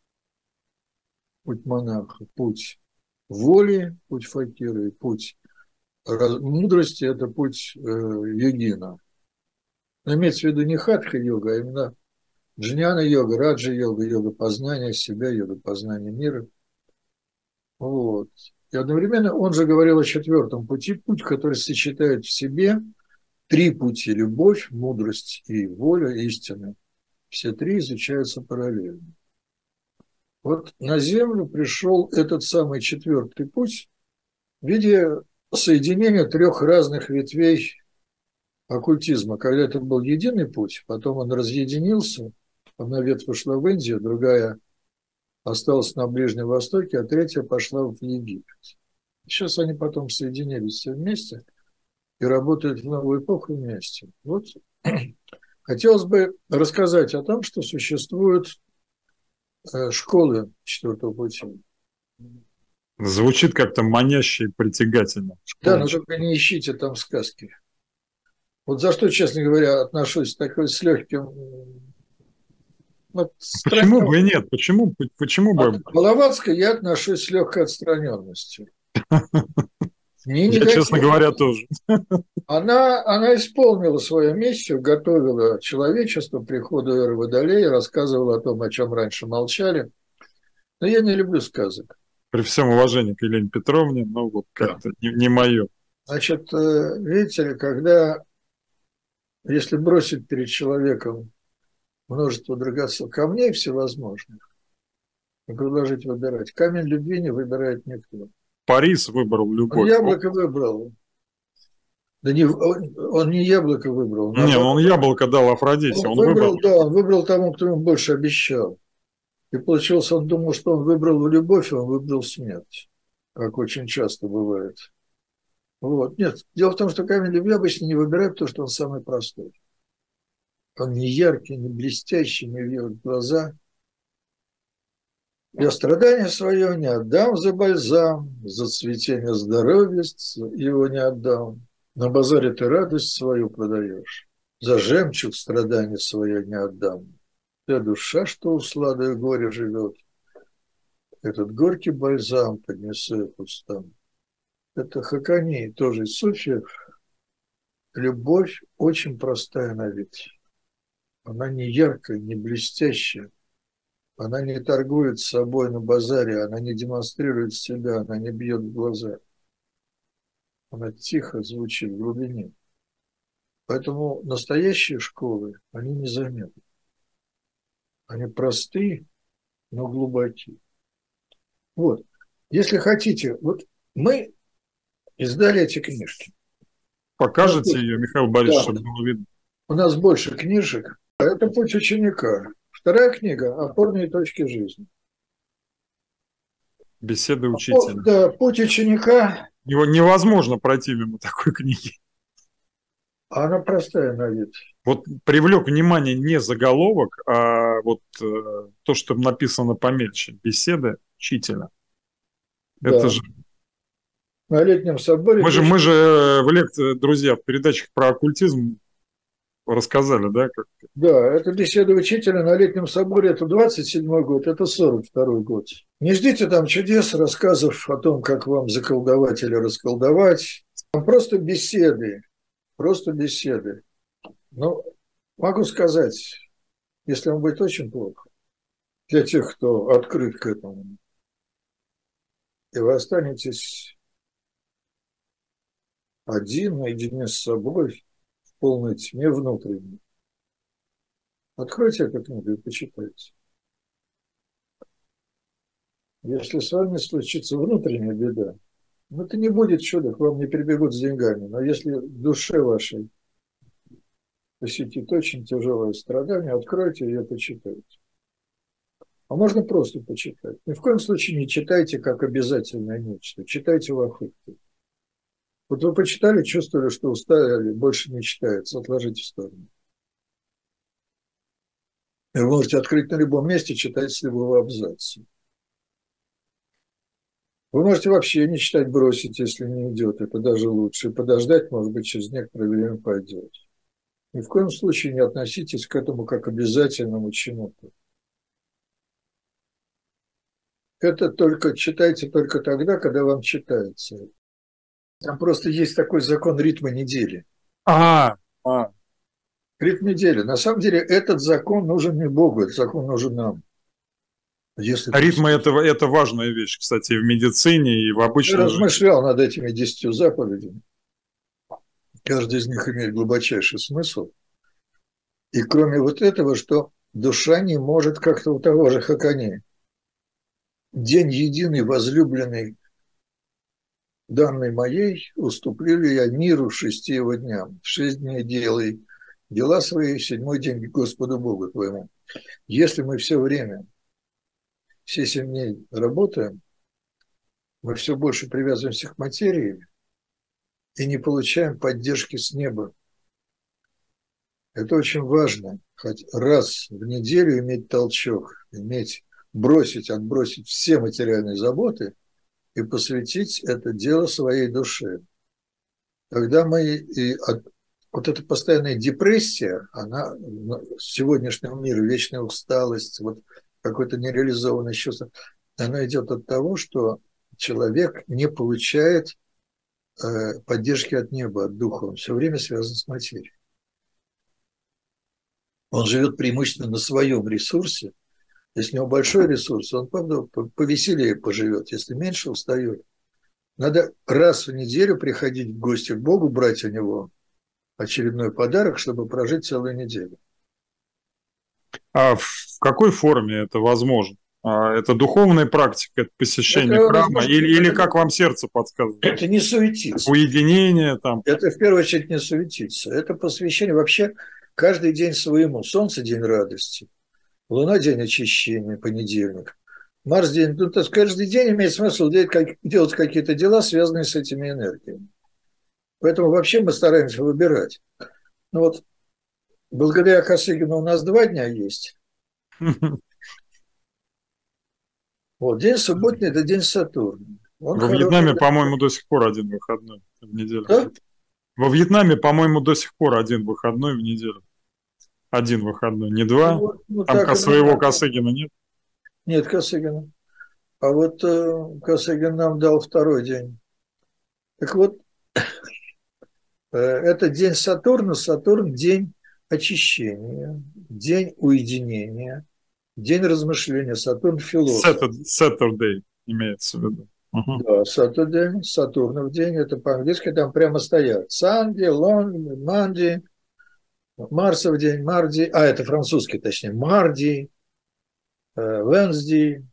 путь монаха, путь воли, путь факира и путь мудрости – это путь йогина. Но имеется в виду не хатха-йога, а именно джняна-йога, раджа-йога, йога познания себя, йога познания мира. Вот. И одновременно он же говорил о четвертом пути, путь, который сочетает в себе три пути – любовь, мудрость и воля, истина. Все три изучаются параллельно. Вот на Землю пришел этот самый четвертый путь в виде соединения трех разных ветвей оккультизма. Когда это был единый путь, потом он разъединился, одна ветвь ушла в Индию, другая осталась на Ближнем Востоке, а третья пошла в Египет. Сейчас они потом соединились все вместе и работают в новую эпоху вместе. Вот хотелось бы рассказать о том, что существуют школы четвертого пути. Звучит как-то маняще и притягательно. Да, но только не ищите там сказки. Вот за что, честно говоря, отношусь такой с легким... Почему бы и нет? Почему бы? От Блаватской я отношусь с легкой отстраненностью. Я, честно говоря, тоже. Она исполнила свою миссию, готовила человечество к приходу эры Водолея, рассказывала о том, о чем раньше молчали. Но я не люблю сказок. При всем уважении к Елене Петровне, но вот как-то не мое. Значит, видите ли, если бросить перед человеком множество драгоценных камней всевозможных и предложить выбирать, камень любви не выбирает никто. Парис выбрал любовь. Он яблоко выбрал. Да не, он не яблоко выбрал. Не, он яблоко дал Афродите. Он выбрал тому, кто ему больше обещал. И получилось, он думал, что он выбрал любовь, а он выбрал смерть, как очень часто бывает. Вот. Нет, дело в том, что камень любви обычно не выбирают, потому что он самый простой. Он не яркий, не блестящий, не вьет глаза. Я страдание свое не отдам за бальзам, за цветение здоровья его не отдам. На базаре ты радость свою продаешь, за жемчуг страдание свое не отдам. Я душа, что у сладое горе живет, этот горький бальзам поднесу я к устам. Это Хакани, тоже из суфиев. Любовь очень простая на вид. Она не яркая, не блестящая. Она не торгует собой на базаре, она не демонстрирует себя, она не бьет в глаза. Она тихо звучит в глубине. Поэтому настоящие школы, они незаметны. Они просты, но глубоки. Вот. Если хотите, вот мы издали эти книжки. Покажете ее, Михаил Борисович, Да. чтобы было видно? У нас больше книжек. Это «Путь ученика». Вторая книга «Опорные точки жизни». Беседы учителя. Да, «Путь ученика». Его невозможно пройти мимо такой книги. Она простая на вид. Вот привлек внимание не заголовок, а вот то, что написано помельче. Беседы учителя. Да. Это же... На Летнем соборе... Мы же в лекции, друзья, в передачах про оккультизм рассказали, да? Как... Да, это беседа учителя на Летнем соборе, это 27-й год, это 42-й год. Не ждите там чудес, рассказов о том, как вам заколдовать или расколдовать. Там просто беседы, Но могу сказать, если вам будет очень плохо, для тех, кто открыт к этому, и вы останетесь один, наедине с собой, в полной тьме внутренней, откройте эту книгу и почитайте. Если с вами случится внутренняя беда, это не будет чудо, к вам не прибегут с деньгами. Но если в душе вашей посетит очень тяжелое страдание, откройте ее и почитайте. А можно просто почитать. Ни в коем случае не читайте как обязательное нечто. Читайте в аффекте. Вот вы почитали, чувствовали, что устали, больше не читается, отложите в сторону. И вы можете открыть на любом месте, читать с любого абзаца. Вы можете вообще не читать, бросить, если не идет. Это даже лучше. Подождать, может быть, через некоторое время пойдет. Ни в коем случае не относитесь к этому как к обязательному чему-то. Это только читайте только тогда, когда вам читается. Там просто есть такой закон ритма недели. А, а. Ритм недели. На самом деле этот закон нужен не Богу, этот закон нужен нам. Если ты Ритмы это важная вещь, кстати, и в медицине, и в Я обычной жизни. размышлял над этими 10 заповедями. Каждый из них имеет глубочайший смысл. И кроме вот этого, что душа не может как-то у того же Хакани. День единый, возлюбленный, данный моей, уступлю я миру 6 его дням. 6 дней делай дела свои, 7-й день Господу Богу твоему. Если мы все время, все 7 дней работаем, мы все больше привязываемся к материи и не получаем поддержки с неба. Это очень важно, хоть раз в неделю иметь толчок, отбросить все материальные заботы и посвятить это дело своей душе. Тогда вот эта постоянная депрессия, она в сегодняшнем мире, вечная усталость, вот какое-то нереализованное чувство, она идет от того, что человек не получает поддержки от неба, от духа. Он все время связан с материей. Он живет преимущественно на своем ресурсе. Если у него большой ресурс, он, правда, повеселее поживет. Если меньше, устает. Надо раз в неделю приходить в гости к Богу, брать у него очередной подарок, чтобы прожить целую неделю. А в какой форме это возможно? Это духовная практика, это посещение Это храма, возможно, или как вам сердце подсказывает? это не суетиться. Уединение там. Это в первую очередь не суетиться. Это посвящение вообще каждый день своему. Солнце – день радости. Луна – день очищения, понедельник. Марс – день. Ну, то есть каждый день имеет смысл делать какие-то дела, связанные с этими энергиями. Поэтому вообще мы стараемся выбирать. Ну вот, благодаря Косыгину у нас 2 дня есть. Вот, день субботний – это день Сатурна. Он Во хороший. Вьетнаме, по-моему, до сих пор один выходной в неделю. Да? Во Вьетнаме, по-моему, до сих пор один выходной в неделю. Один выходной, не два. Ну, Там так и своего надо. Косыгина нет. Нет Косыгина. А вот Косыгин нам дал 2-й день. Так вот, это день Сатурна. Сатурн – день очищения, день уединения, день размышления. Сатурн – философ. Saturday имеется в виду. Да, Сатурнов день, это по-английски там прямо стоят. Санди, Лонг, Манди, Марсов день, Марди, это французский, точнее, Марди, Венсди,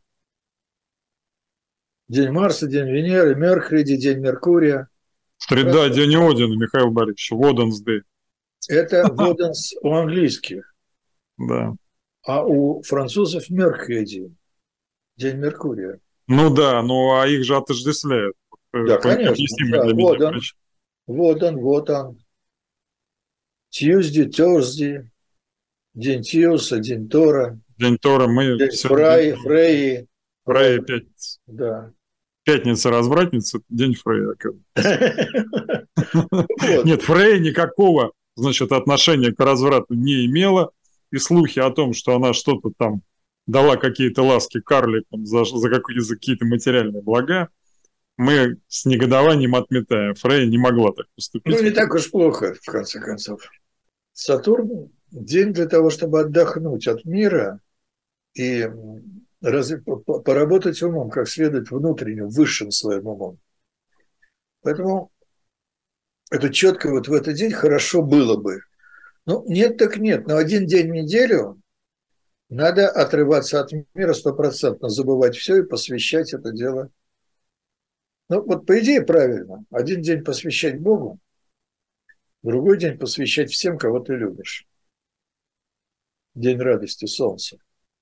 день Марса, день Венеры, Меркриди, день Меркурия. Среда, день Одина, Михаил Борисович, Воденсдей. Это Воденс у английских, Да. а у французов Меркриди, день Меркурия. Ну да, ну а их же отождествляют. Да, конечно. Да, для меня. вот он. Tuesday, Thursday, день Тиуса, день Тора. День Тора мы... День Фрейи. Фрейя пятница. Да. Пятница развратница, день Фрейя. Нет, Фрейя никакого, значит, отношения к разврату не имела. И слухи о том, что она что-то там дала какие-то ласки карликам за какие-то материальные блага, мы с негодованием отметаем. Фрейя не могла так поступить. Ну, не так уж плохо, в конце концов. Сатурн – день для того, чтобы отдохнуть от мира и поработать умом, как следует внутренним, высшим своим умом. Поэтому это четко вот в этот день хорошо было бы. Ну, нет так нет, но 1 день в неделю надо отрываться от мира 100%, забывать все и посвящать это дело. Ну, вот по идее правильно. 1 день посвящать Богу, другой день посвящать всем, кого ты любишь. День радости, солнца.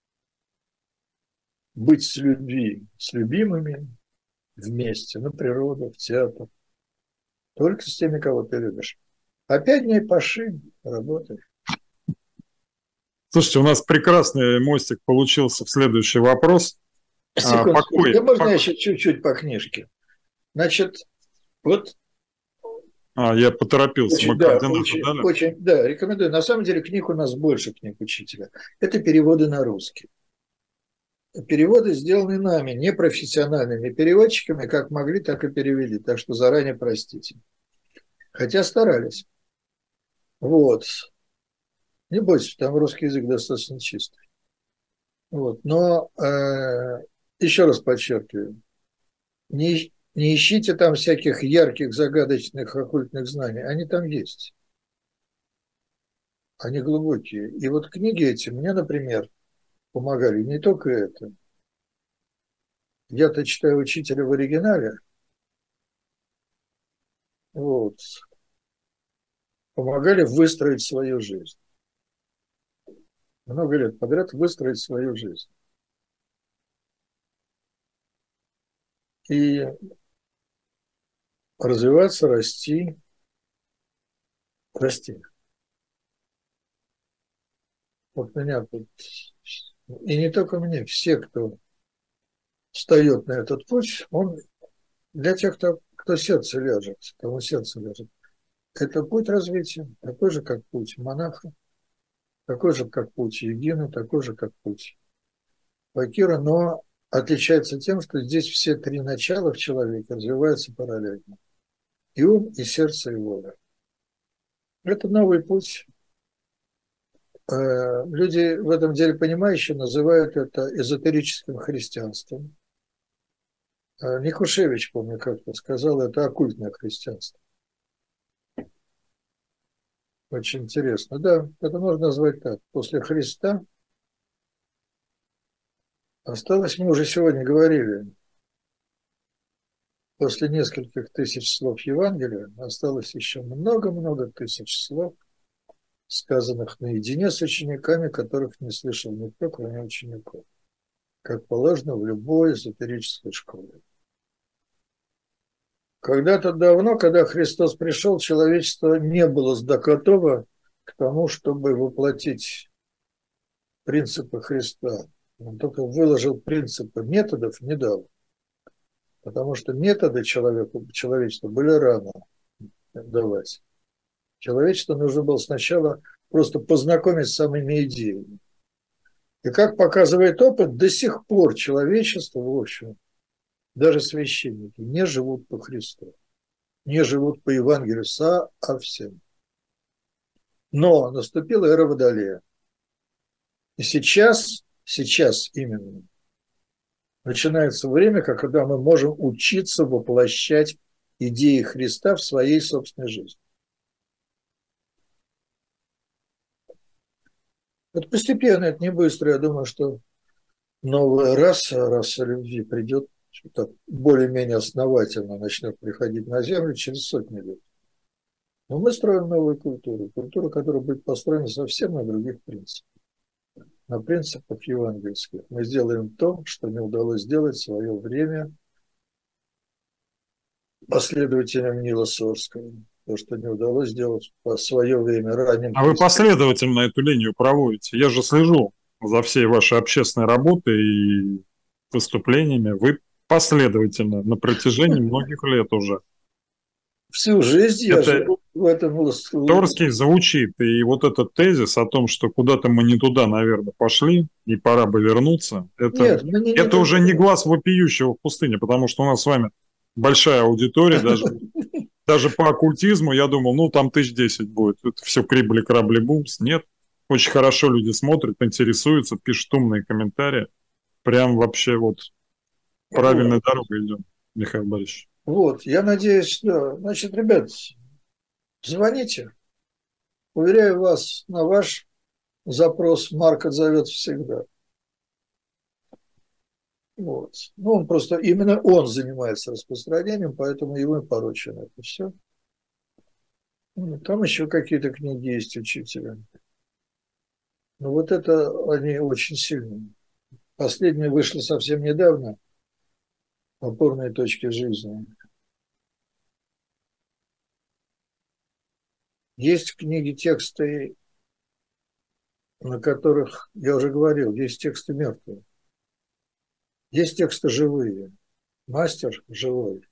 Быть с любимыми вместе, на природу, в театр. Только с теми, кого ты любишь. А 5 дней паши, работай. Слушайте, у нас прекрасный мостик получился в следующий вопрос. Секундочку, Покой. да можно еще чуть-чуть по книжке? Значит, вот Я поторопился. Мы очень, да, координаты очень, дали? очень, да, рекомендую. На самом деле книг у нас больше, книг учителя. Это переводы на русский. Переводы сделаны нами, непрофессиональными переводчиками, как могли, так и перевели. Так что заранее простите. Хотя старались. Вот. Не бойтесь, там русский язык достаточно чистый. Вот. Но еще раз подчеркиваю, не ищите там всяких ярких, загадочных, оккультных знаний. Они там есть. Они глубокие. И вот книги эти мне, например, помогали не только это. Я-то читаю учителя в оригинале. Вот. Помогали выстроить свою жизнь. Много лет подряд выстроить свою жизнь. И развиваться, расти, расти. Вот меня тут, и не только мне, все, кто встает на этот путь, он для тех, кто сердце ляжет, кому сердце ляжет. Это путь развития, такой же, как путь монаха, такой же, как путь йогина, такой же, как путь факира, но отличается тем, что здесь все три начала в человеке развиваются параллельно. И ум, и сердце, и воля. Это новый путь. Люди в этом деле понимающие называют это эзотерическим христианством. Никушевич, помню, как-то сказал, это оккультное христианство. Очень интересно. Да, это можно назвать так. После Христа осталось, мы уже сегодня говорили, после нескольких тысяч слов Евангелия осталось еще много-много тысяч слов, сказанных наедине с учениками, которых не слышал никто, кроме учеников, как положено в любой эзотерической школе. Когда-то давно, когда Христос пришел, человечество не было готово к тому, чтобы воплотить принципы Христа. Он только выложил принципы, методов не дал. Потому что методы человечеству были рано давать. Человечеству нужно было сначала просто познакомить с самими идеями. И как показывает опыт, до сих пор человечество, в общем, даже священники, не живут по Христу, не живут по Евангелию совсем. Но наступила эра Водолея. И сейчас именно начинается время, когда мы можем учиться воплощать идеи Христа в своей собственной жизни. Это постепенно, это не быстро. Я думаю, что новая раса любви придет, так более-менее основательно начнет приходить на Землю через сотни лет. Но мы строим новую культуру, которая будет построена совсем на других принципах. На принципах евангельских. Мы сделаем то, что не удалось сделать в свое время последователям Нила Сорского. То, что не удалось сделать в свое время ранним А вы христианам. последовательно эту линию проводите? Я же слежу за всей вашей общественной работой и выступлениями. Вы последовательно на протяжении многих лет уже. Всю жизнь я Это живу в этом. Торский звучит, и вот этот тезис о том, что куда-то мы не туда, наверное, пошли, и пора бы вернуться, Нет, мы не это туда. уже не глаз вопиющего в пустыне, потому что у нас с вами большая аудитория, даже по оккультизму, я думал, ну, там 1010 будет, это все крибли-крабли-бумс, нет. Очень хорошо люди смотрят, интересуются, пишут умные комментарии. Прям вообще вот правильной дорогой идем, Михаил Борисович. Вот, я надеюсь, да. Значит, ребят, звоните. Уверяю вас, на ваш запрос Марк отзовет всегда. Вот. Ну, он просто, именно он занимается распространением, поэтому ему и поручено это все. Ну, там еще какие-то книги есть учителя. Но вот это они очень сильные. Последние вышли совсем недавно. Опорные точки жизни. Есть книги, тексты, на которых, я уже говорил, есть тексты мертвые. Есть тексты живые. Мастер живой.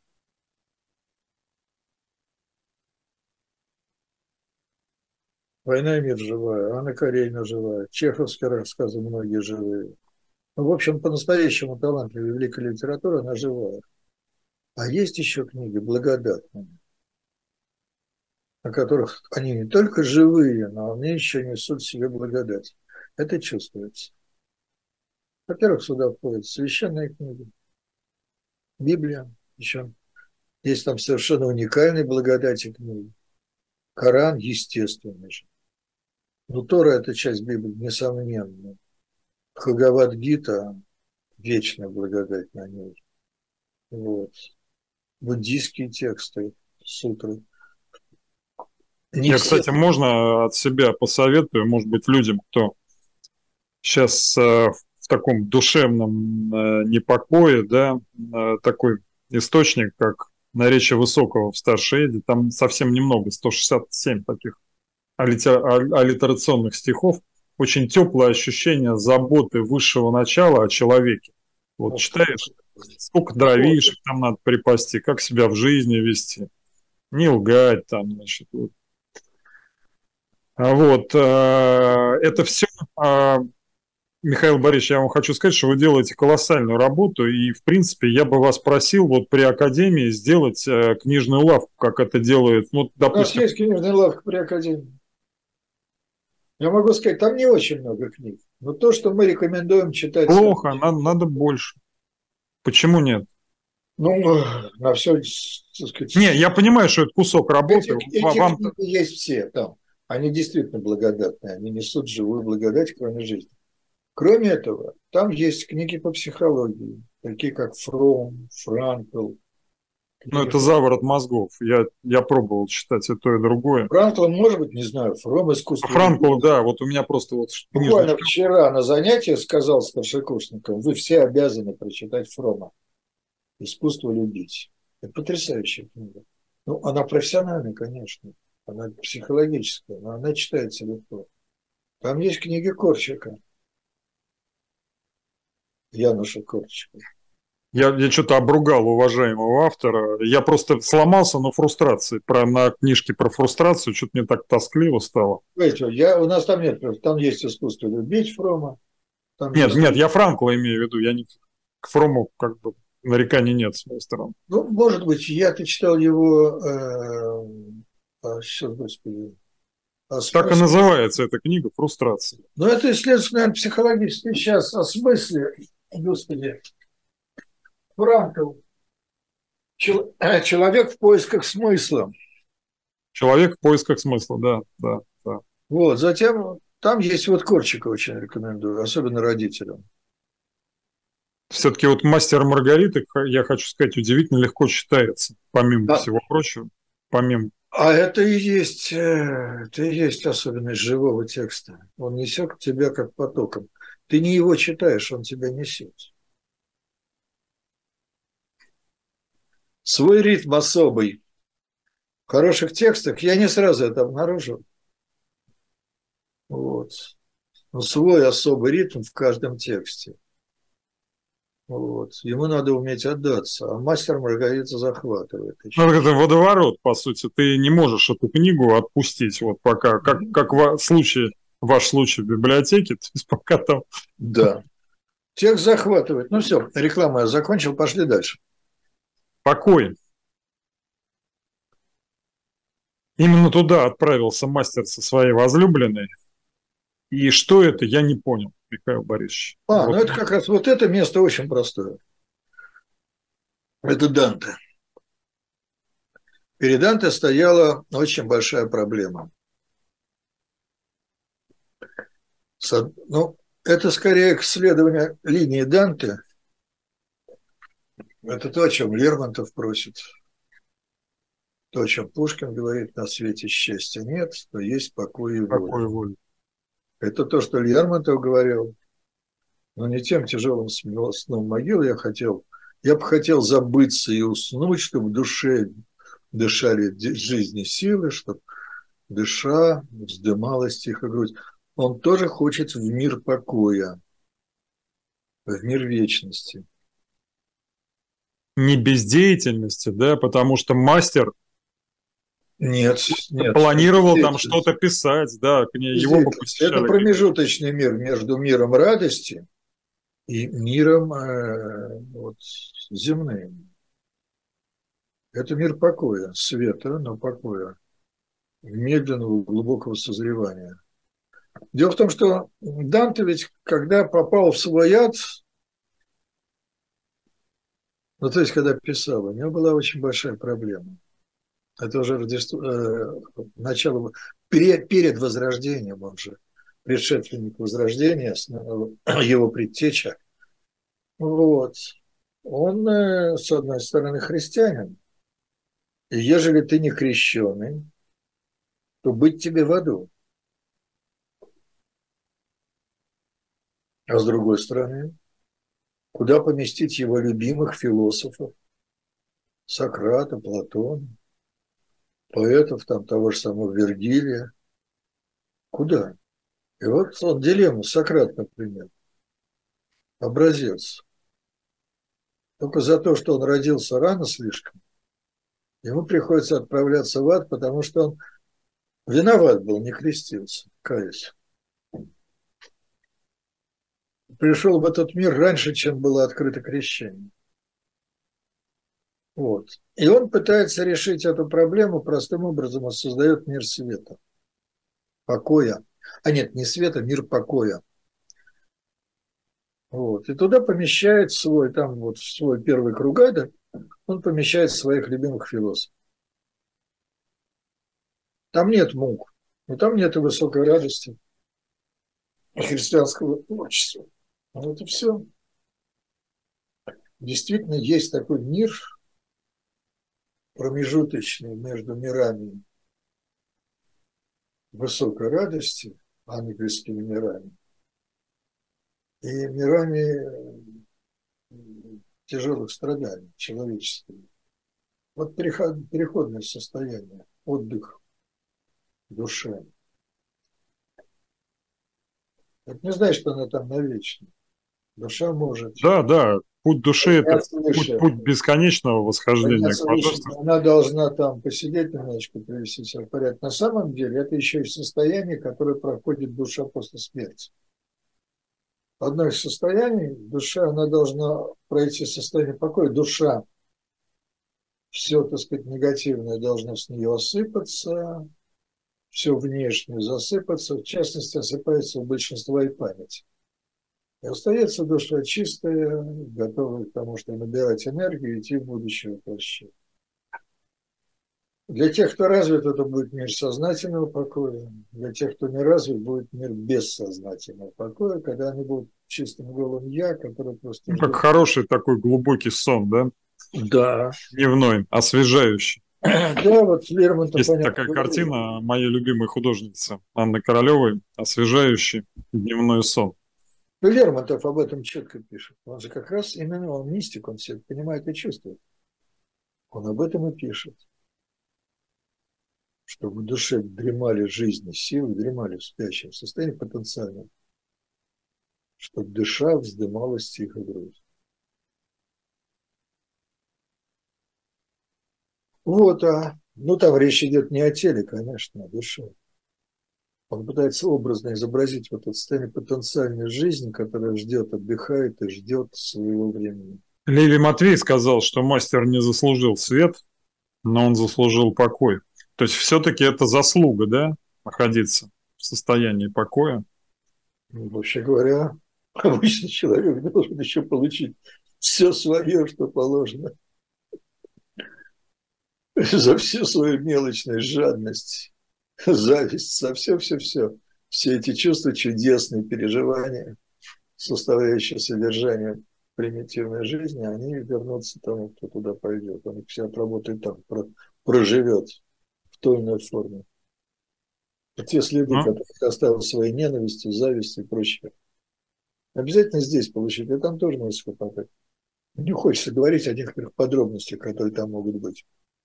«Война и мир» живая, Анна Каренина живая, чеховские рассказы многие живые. Ну, в общем, по-настоящему талантливая великая литература, она живая. А есть еще книги благодатные, о которых они не только живые, но они еще несут в себе благодать. Это чувствуется. Во-первых, сюда входят священные книги, Библия, еще есть там совершенно уникальные благодати книги. Коран, естественно же. Но Тора – это часть Библии, несомненно. Бхагавад-гита – вечная благодать на ней. Вот. Буддийские тексты, сутры. Не Я, все. кстати, можно от себя посоветую, может быть, людям, кто сейчас в таком душевном непокое, да, такой источник, как «Наречие Высокого» в Старшей Эдде, там совсем немного, 167 таких аллитерационных стихов, очень теплое ощущение заботы высшего начала о человеке. Вот читаешь, сколько дровишек там надо припасти, как себя в жизни вести, не лгать там, значит. Вот, это все, Михаил Борисович, я вам хочу сказать, что вы делаете колоссальную работу, и, в принципе, я бы вас просил вот при Академии сделать книжную лавку, как это делает, ну, У нас допустим... есть книжная лавка при Академии. Я могу сказать, там не очень много книг, но то, что мы рекомендуем читать... Плохо, надо больше. Почему нет? Ну, на все, так сказать... Не, я понимаю, что это кусок работы. Эти книги есть все там. Они действительно благодатные, они несут живую благодать, кроме жизни. Кроме этого, там есть книги по психологии, такие как Фром, Франкл. Ну, это заворот мозгов. Я пробовал читать и то, и другое. Франкл, может быть, не знаю, Фром искусство. Франкл, да, вот у меня просто вот... Буквально вчера на занятии сказал старшекурсникам, вы все обязаны прочитать Фрома «Искусство любить». Это потрясающая книга. Ну, она профессиональная, конечно, она психологическая, но она читается легко. Там есть книги Корчика, Януша Корчика. Я что-то обругал уважаемого автора. Я просто сломался на фрустрации. На книжке про фрустрацию что-то мне так тоскливо стало. Знаете, у нас там нет, там есть «Искусство любить» Фрома. Нет, я Франкла имею в виду. Я не к Фрому как бы нареканий нет с моей стороны. Ну, может быть, я-то читал его, сейчас, господи. Так и называется эта книга «Фрустрация». Ну, это исследование, наверное, психологическое. Сейчас о смысле, господи, Франкл. Человек в поисках смысла. Человек в поисках смысла, да. Вот, затем там есть вот Корчика, очень рекомендую, особенно родителям. Все-таки вот «Мастер и Маргарита», я хочу сказать, удивительно легко читается, помимо всего прочего. Помимо. А это и есть особенность живого текста. Он несет тебя как потоком. Ты не его читаешь, он тебя несет. Свой ритм особый. В хороших текстах я не сразу это обнаружил. Вот. Но свой особый ритм в каждом тексте. Вот. Ему надо уметь отдаться. А «Мастер Маргарита» захватывает. Ну, это водоворот, по сути. Ты не можешь эту книгу отпустить вот пока. Как ваш случай в библиотеке, то есть пока там... Да. Текст захватывает. Ну все, рекламу я закончил, пошли дальше. Покой. Именно туда отправился мастер со своей возлюбленной. И что это, я не понял, Михаил Борисович. Ну это как раз вот это место очень простое. Это Данте. Перед Данте стояла очень большая проблема. Ну, это скорее к исследованию линии Данте. Это то, о чем Лермонтов просит. То, о чем Пушкин говорит: на свете счастья нет, но есть покой и воля. Это то, что Лермонтов говорил. Но не тем тяжелым сном могилы я бы хотел забыться и уснуть, чтобы в душе дышали жизни силы, чтобы дыша вздымалась тихо грудь. Он тоже хочет в мир покоя, в мир вечности. не бездеятельности, да, потому что мастер Нет, нет, планировал там бездеятельность. что-то писать, да, его бы Бездеятельность. Это посещали какие-то. промежуточный мир между миром радости и миром вот, земным. Это мир покоя, света, но покоя, медленного, глубокого созревания. Дело в том, что Данте ведь, когда попал в свой ад, ну, то есть, когда писал, у него была очень большая проблема. Это уже начало, перед Возрождением, он же предшественник Возрождения, его предтеча. Вот. Он, с одной стороны, христианин. И ежели ты не крещеный, то быть тебе в аду. А с другой стороны, куда поместить его любимых философов, Сократа, Платона, поэтов, там, того же самого Вергилия? Куда? И вот он дилемма, Сократ, например, образец. Только за то, что он родился рано слишком, ему приходится отправляться в ад, потому что он виноват был, не крестился, каюсь. Пришел в этот мир раньше, чем было открыто крещение. Вот. И он пытается решить эту проблему простым образом. Он создает мир света, покоя. А нет, не света, мир покоя. Вот. И туда помещает свой, там вот в свой первый круг ада, он помещает своих любимых философов. Там нет мук, но там нет и высокой радости, и христианского творчества. Вот и все. Действительно, есть такой мир промежуточный между мирами высокой радости, ангельскими мирами, и мирами тяжелых страданий человеческих. Вот переходное состояние, отдых душе. Это не значит, что она там навечно. Душа может Да, да, путь души – это подняться выше. путь бесконечного восхождения к божеству. Она должна там посидеть немножечко, привести себя в порядок. На самом деле это еще и состояние, которое проходит душа после смерти. Одно из состояний, душа, она должна пройти состояние покоя. Душа, все, так сказать, негативное должно с нее осыпаться, все внешнее засыпаться, в частности, осыпается у большинства и память. И остается душа чистая, готовая к тому, чтобы набирать энергию и идти в будущее воплощение. Для тех, кто развит, это будет мир сознательного покоя. Для тех, кто не развит, будет мир бессознательного покоя, когда они будут чистым голым я, который просто... Ну, как хороший такой глубокий сон, да? Да. Дневной, освежающий. Да, вот Лермонтов, Есть понятно, такая картина моей любимой художницы Анны Королевой «Освежающий дневной сон». ну, Лермонтов об этом четко пишет. Он же как раз именно, он мистик, он все это понимает и чувствует. Он об этом и пишет. Чтобы в душе дремали жизни, силы, дремали в спящем состоянии потенциальном, чтобы душа вздымалась тихо грудь. Вот, ну там речь идет не о теле, конечно, а о душе. Он пытается образно изобразить вот это состояние потенциальной жизни, которая ждет, отдыхает и ждет своего времени. Левий Матвей сказал, что мастер не заслужил свет, но он заслужил покой. То есть все-таки это заслуга, да, находиться в состоянии покоя. Ну, вообще говоря, обычный человек должен еще получить все свое, что положено, за всю свою мелочность, жадность, зависть, за все-все-все. Все эти чувства, чудесные переживания, составляющие содержание примитивной жизни, они вернутся тому, кто туда пойдет. Он их все отработает там, проживет в той или иной форме. Те следы, которые оставил своей ненавистью, завистью и прочее. Обязательно здесь получить. И там тоже нужно хватать. Не хочется говорить о некоторых подробностях, которые там могут быть.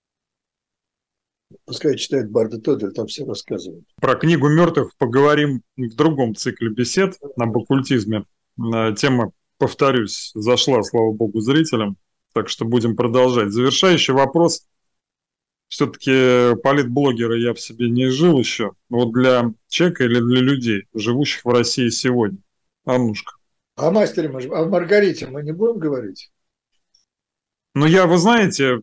Пускай читает Барда Тоддель, там все рассказывают. Про книгу мертвых поговорим в другом цикле бесед об оккультизме. Тема, повторюсь, зашла, слава богу, зрителям. Так что будем продолжать. Завершающий вопрос. Все-таки политблогера я в себе не жил еще. Вот для человека или для людей, живущих в России сегодня. Аннушка. О мастере, о Маргарите мы не будем говорить? Ну, вы знаете,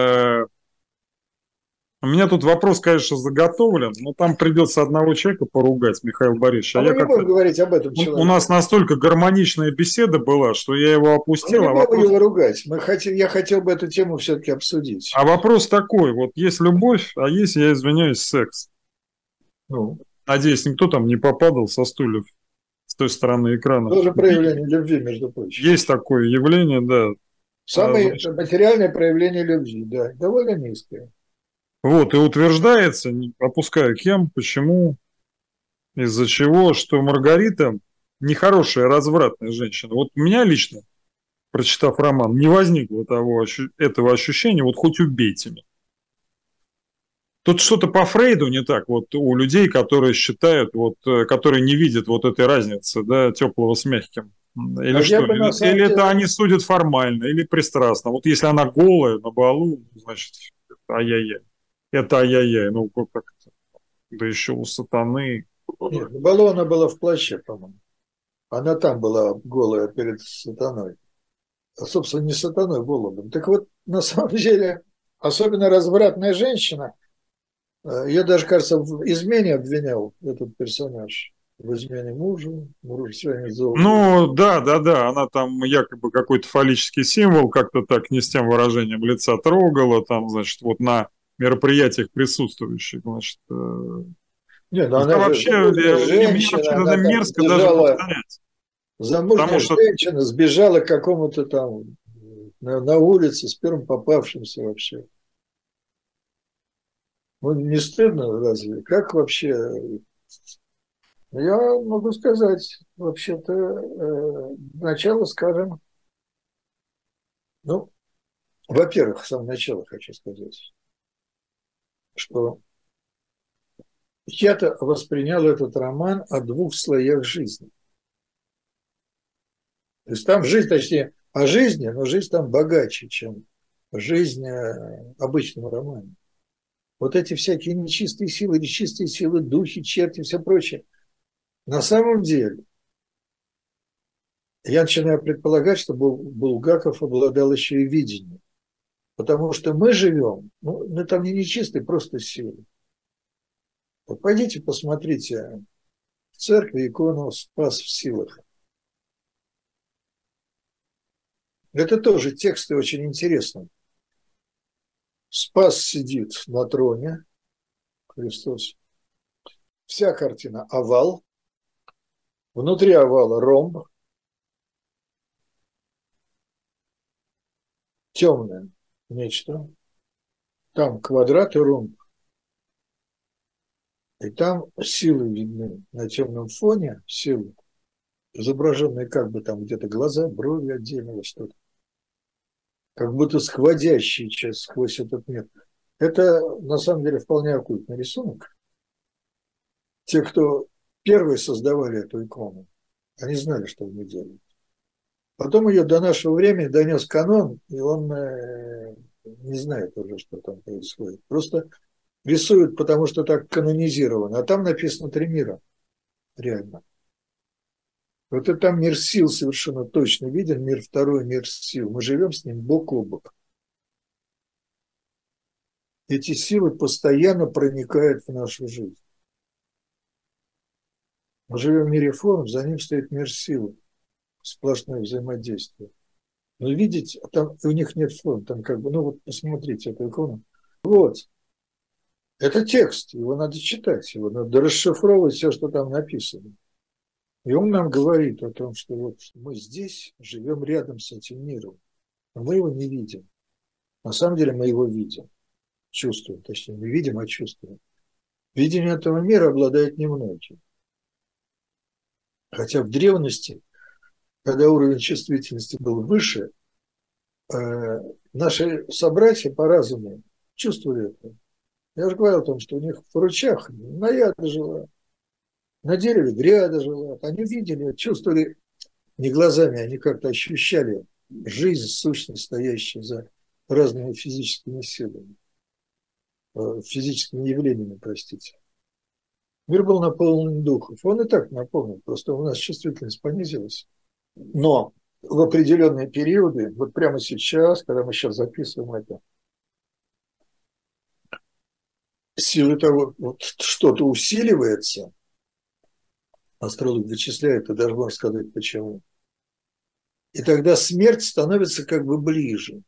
у меня тут вопрос, конечно, заготовлен, но там придется одного человека поругать, Михаил Борисович. А мы не будем говорить об этом человеке. У нас настолько гармоничная беседа была, что я его опустил. Мы не будем его ругать. Я хотел бы эту тему все-таки обсудить. А вопрос такой, вот есть любовь, а есть, я извиняюсь, секс. Ну. Надеюсь, никто там не попадал со стульев с той стороны экрана. Тоже проявление любви, между прочим. Есть такое явление, да. Самое материальное проявление любви, да, довольно низкое. Вот, и утверждается, опускаю кем, почему, из-за чего, что Маргарита нехорошая, развратная женщина. Вот у меня лично, прочитав роман, не возникло этого ощущения, вот хоть убейте меня. Тут что-то по Фрейду не так, вот у людей, которые считают, вот, которые не видят вот этой разницы, да, теплого с мягким. Или что? Или это они судят формально, или пристрастно. Вот если она голая на балу, значит, ай-яй-яй. Это ай-яй-яй, ну как это? Да еще у сатаны. Нет, на балу она была в плаще, по-моему. Она там была голая перед сатаной. А, собственно, не сатаной, Володом. Так вот, на самом деле, особенно развратная женщина, ее даже, кажется, в измене обвинял этот персонаж. В измене мужу, Ну, да, она там якобы какой-то фаллический символ, как-то так не с тем выражением лица трогала, там, значит, вот на мероприятиях присутствующих, значит. Нет, ну она вообще, мне вообще это мерзко даже повторять. Замужняя женщина сбежала к какому-то там на улице с первым попавшимся вообще. Ну, не стыдно разве? Как вообще? Я могу сказать, вообще-то, начало, скажем, ну, во-первых, с самого начала хочу сказать, что я-то воспринял этот роман о двух слоях жизни. То есть там жизнь, точнее, о жизни, но жизнь там богаче, чем жизнь обычного романа. Вот эти всякие нечистые силы, духи, черти, все прочее. На самом деле, я начинаю предполагать, что Булгаков обладал еще и видением. Потому что мы живем, ну там не нечистые, просто силы. Вот пойдите посмотрите в церкви икону «Спас в силах». Это тоже тексты очень интересные. Спас сидит на троне, Христос. Вся картина овал. Внутри овала ромб. Темное нечто. Там квадрат и ромб. И там силы видны на темном фоне, силы, изображенные как бы там где-то глаза, брови отдельно, что-то. Как будто сквозящие сквозь этот мир. Это на самом деле вполне оккультный рисунок. Те, кто первые создавали эту икону, они знали, что они делают. Потом ее до нашего времени донес канон, и он не знает уже, что там происходит. Просто рисуют, потому что так канонизировано. А там написано 3 мира. Реально. Вот это там мир сил совершенно точно виден, мир второй, мир сил. Мы живем с ним бок о бок. Эти силы постоянно проникают в нашу жизнь. Мы живем в мире форм, за ним стоит мир силы. Сплошное взаимодействие. Но видите, там у них нет форм. Там как бы, ну вот посмотрите эту икону. Вот. Это текст, его надо читать, его надо расшифровывать все, что там написано. И он нам говорит о том, что вот мы здесь живем рядом с этим миром, но мы его не видим. На самом деле мы его видим, чувствуем, точнее, не видим, а чувствуем. Видение этого мира обладает немногим. Хотя в древности, когда уровень чувствительности был выше, наши собратья по разуму чувствовали это. Я же говорил о том, что у них в ручах наяда жила, на дереве гряда жила. Они видели, чувствовали не глазами, они как-то ощущали жизнь, сущность, стоящая за разными физическими силами, физическими явлениями, простите. Мир был наполнен духов. Он и так наполнен, просто у нас чувствительность понизилась. Но в определенные периоды, вот прямо сейчас, когда мы сейчас записываем это, силы того, вот что-то усиливается, астролог вычисляет, и даже можно сказать почему. И тогда смерть становится как бы ближе.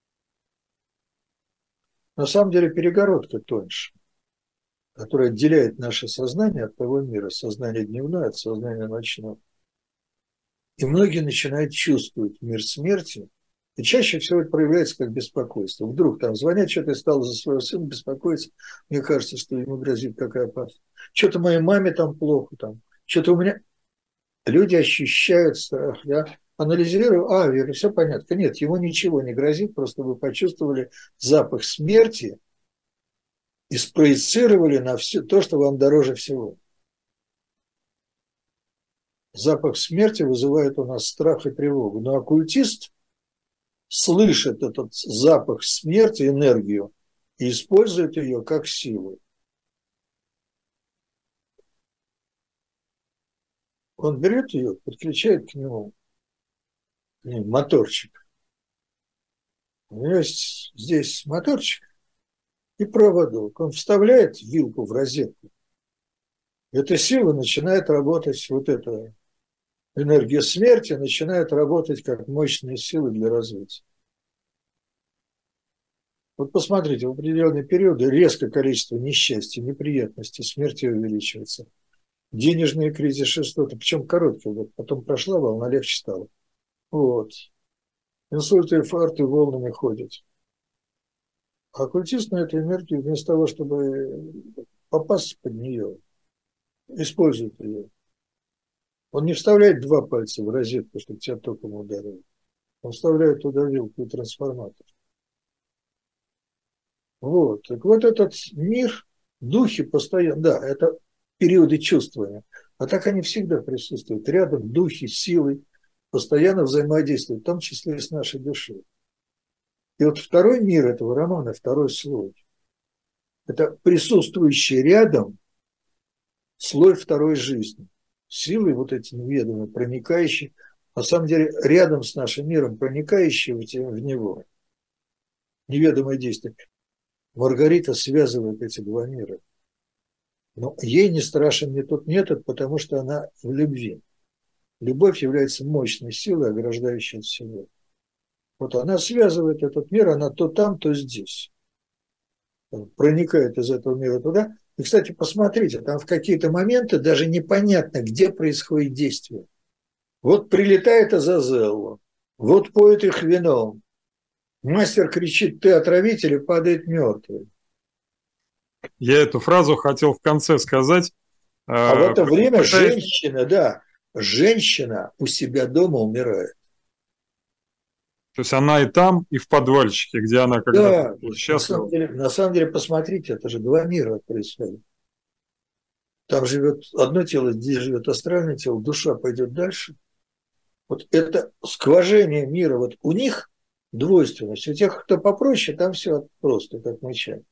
На самом деле перегородка тоньше, которая отделяет наше сознание от того мира, сознание дневное от сознания ночного. И многие начинают чувствовать мир смерти, и чаще всего это проявляется как беспокойство. Вдруг там звонят, что-то стало за своего сына беспокоиться, мне кажется, что ему грозит какая опасность. Что-то моей маме там плохо, там, что-то у меня... Люди ощущают страх, я анализирую, верю, все понятно. Нет, ему ничего не грозит, просто вы почувствовали запах смерти и спроецировали на все то, что вам дороже всего. Запах смерти вызывает у нас страх и тревогу. Но оккультист слышит этот запах смерти, энергию, и использует ее как силу. Он берет ее, подключает к нему моторчик. У него есть здесь моторчик и проводок. Он вставляет вилку в розетку. Эта сила начинает работать, вот эта энергия смерти начинает работать как мощные силы для развития. Вот посмотрите, в определенные периоды резко количество несчастья, неприятностей, смерти увеличивается. Денежные кризисы, что-то, причем короткие, вот потом прошла волна, легче стало. Вот. Инсульты, инфаркты волнами ходят. А оккультист на эту энергию вместо того, чтобы попасть под нее, использует ее. Он не вставляет два пальца в розетку, чтобы тебя током ударило. Он вставляет туда вилку и трансформатор. Вот. Так вот этот мир, духи постоянно, да, это периоды чувствования. А так они всегда присутствуют. Рядом духи, силы постоянно взаимодействуют, в том числе и с нашей душой. И вот второй мир этого романа, второй слой, это присутствующий рядом слой второй жизни. Силы вот эти неведомые, проникающие, на самом деле рядом с нашим миром, проникающие в него. Неведомое действие. Маргарита связывает эти два мира. Но ей не страшен ни тот, ни этот, потому что она в любви. Любовь является мощной силой, ограждающей от всего. Вот она связывает этот мир, она то там, то здесь. Проникает из этого мира туда. И, кстати, посмотрите, там в какие-то моменты даже непонятно, где происходит действие. Вот прилетает Азазелла, вот поет их вином. Мастер кричит: ты отравитель, и падает мертвый. Я эту фразу хотел в конце сказать. А в это время женщина, да, женщина у себя дома умирает. То есть она и там, и в подвальчике, где она когда-то была счастлива. На самом деле, посмотрите, это же два мира происходит. Там живет одно тело, здесь живет астральное тело, душа пойдет дальше. Вот это скважение мира, вот у них двойственность. У тех, кто попроще, там все просто, как начало.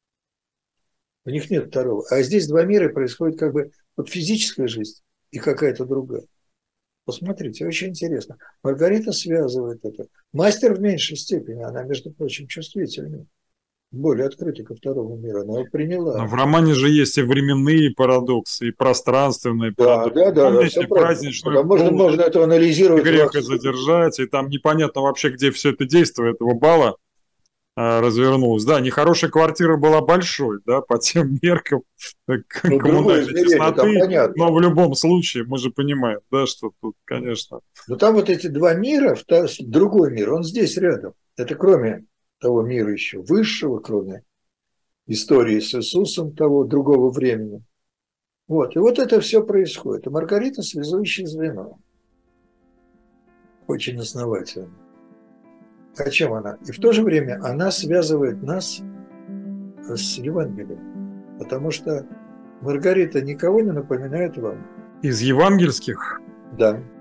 У них нет второго. А здесь два мира, происходит как бы вот физическая жизнь и какая-то другая. Посмотрите, очень интересно. Маргарита связывает это. Мастер в меньшей степени, она, между прочим, чувствительная, более открыта ко второму миру, она его приняла. Но в романе же есть и временные парадоксы, и пространственные парадоксы. Да, помните праздничную можно это анализировать. Грех и задержать, и там непонятно вообще, где все это действие этого бала развернулось. Да, нехорошая квартира была большой, да, по тем меркам коммунальной тесноты, но в любом случае мы же понимаем, да, что тут, конечно. Но там вот эти два мира, другой мир, он здесь рядом. Это кроме того мира еще высшего, кроме истории с Иисусом того другого времени. Вот, и вот это все происходит. И Маргарита связующее звено. Очень основательно. А чем она? И в то же время она связывает нас с Евангелием. Потому что Маргарита никого не напоминает вам. Из евангельских? Да.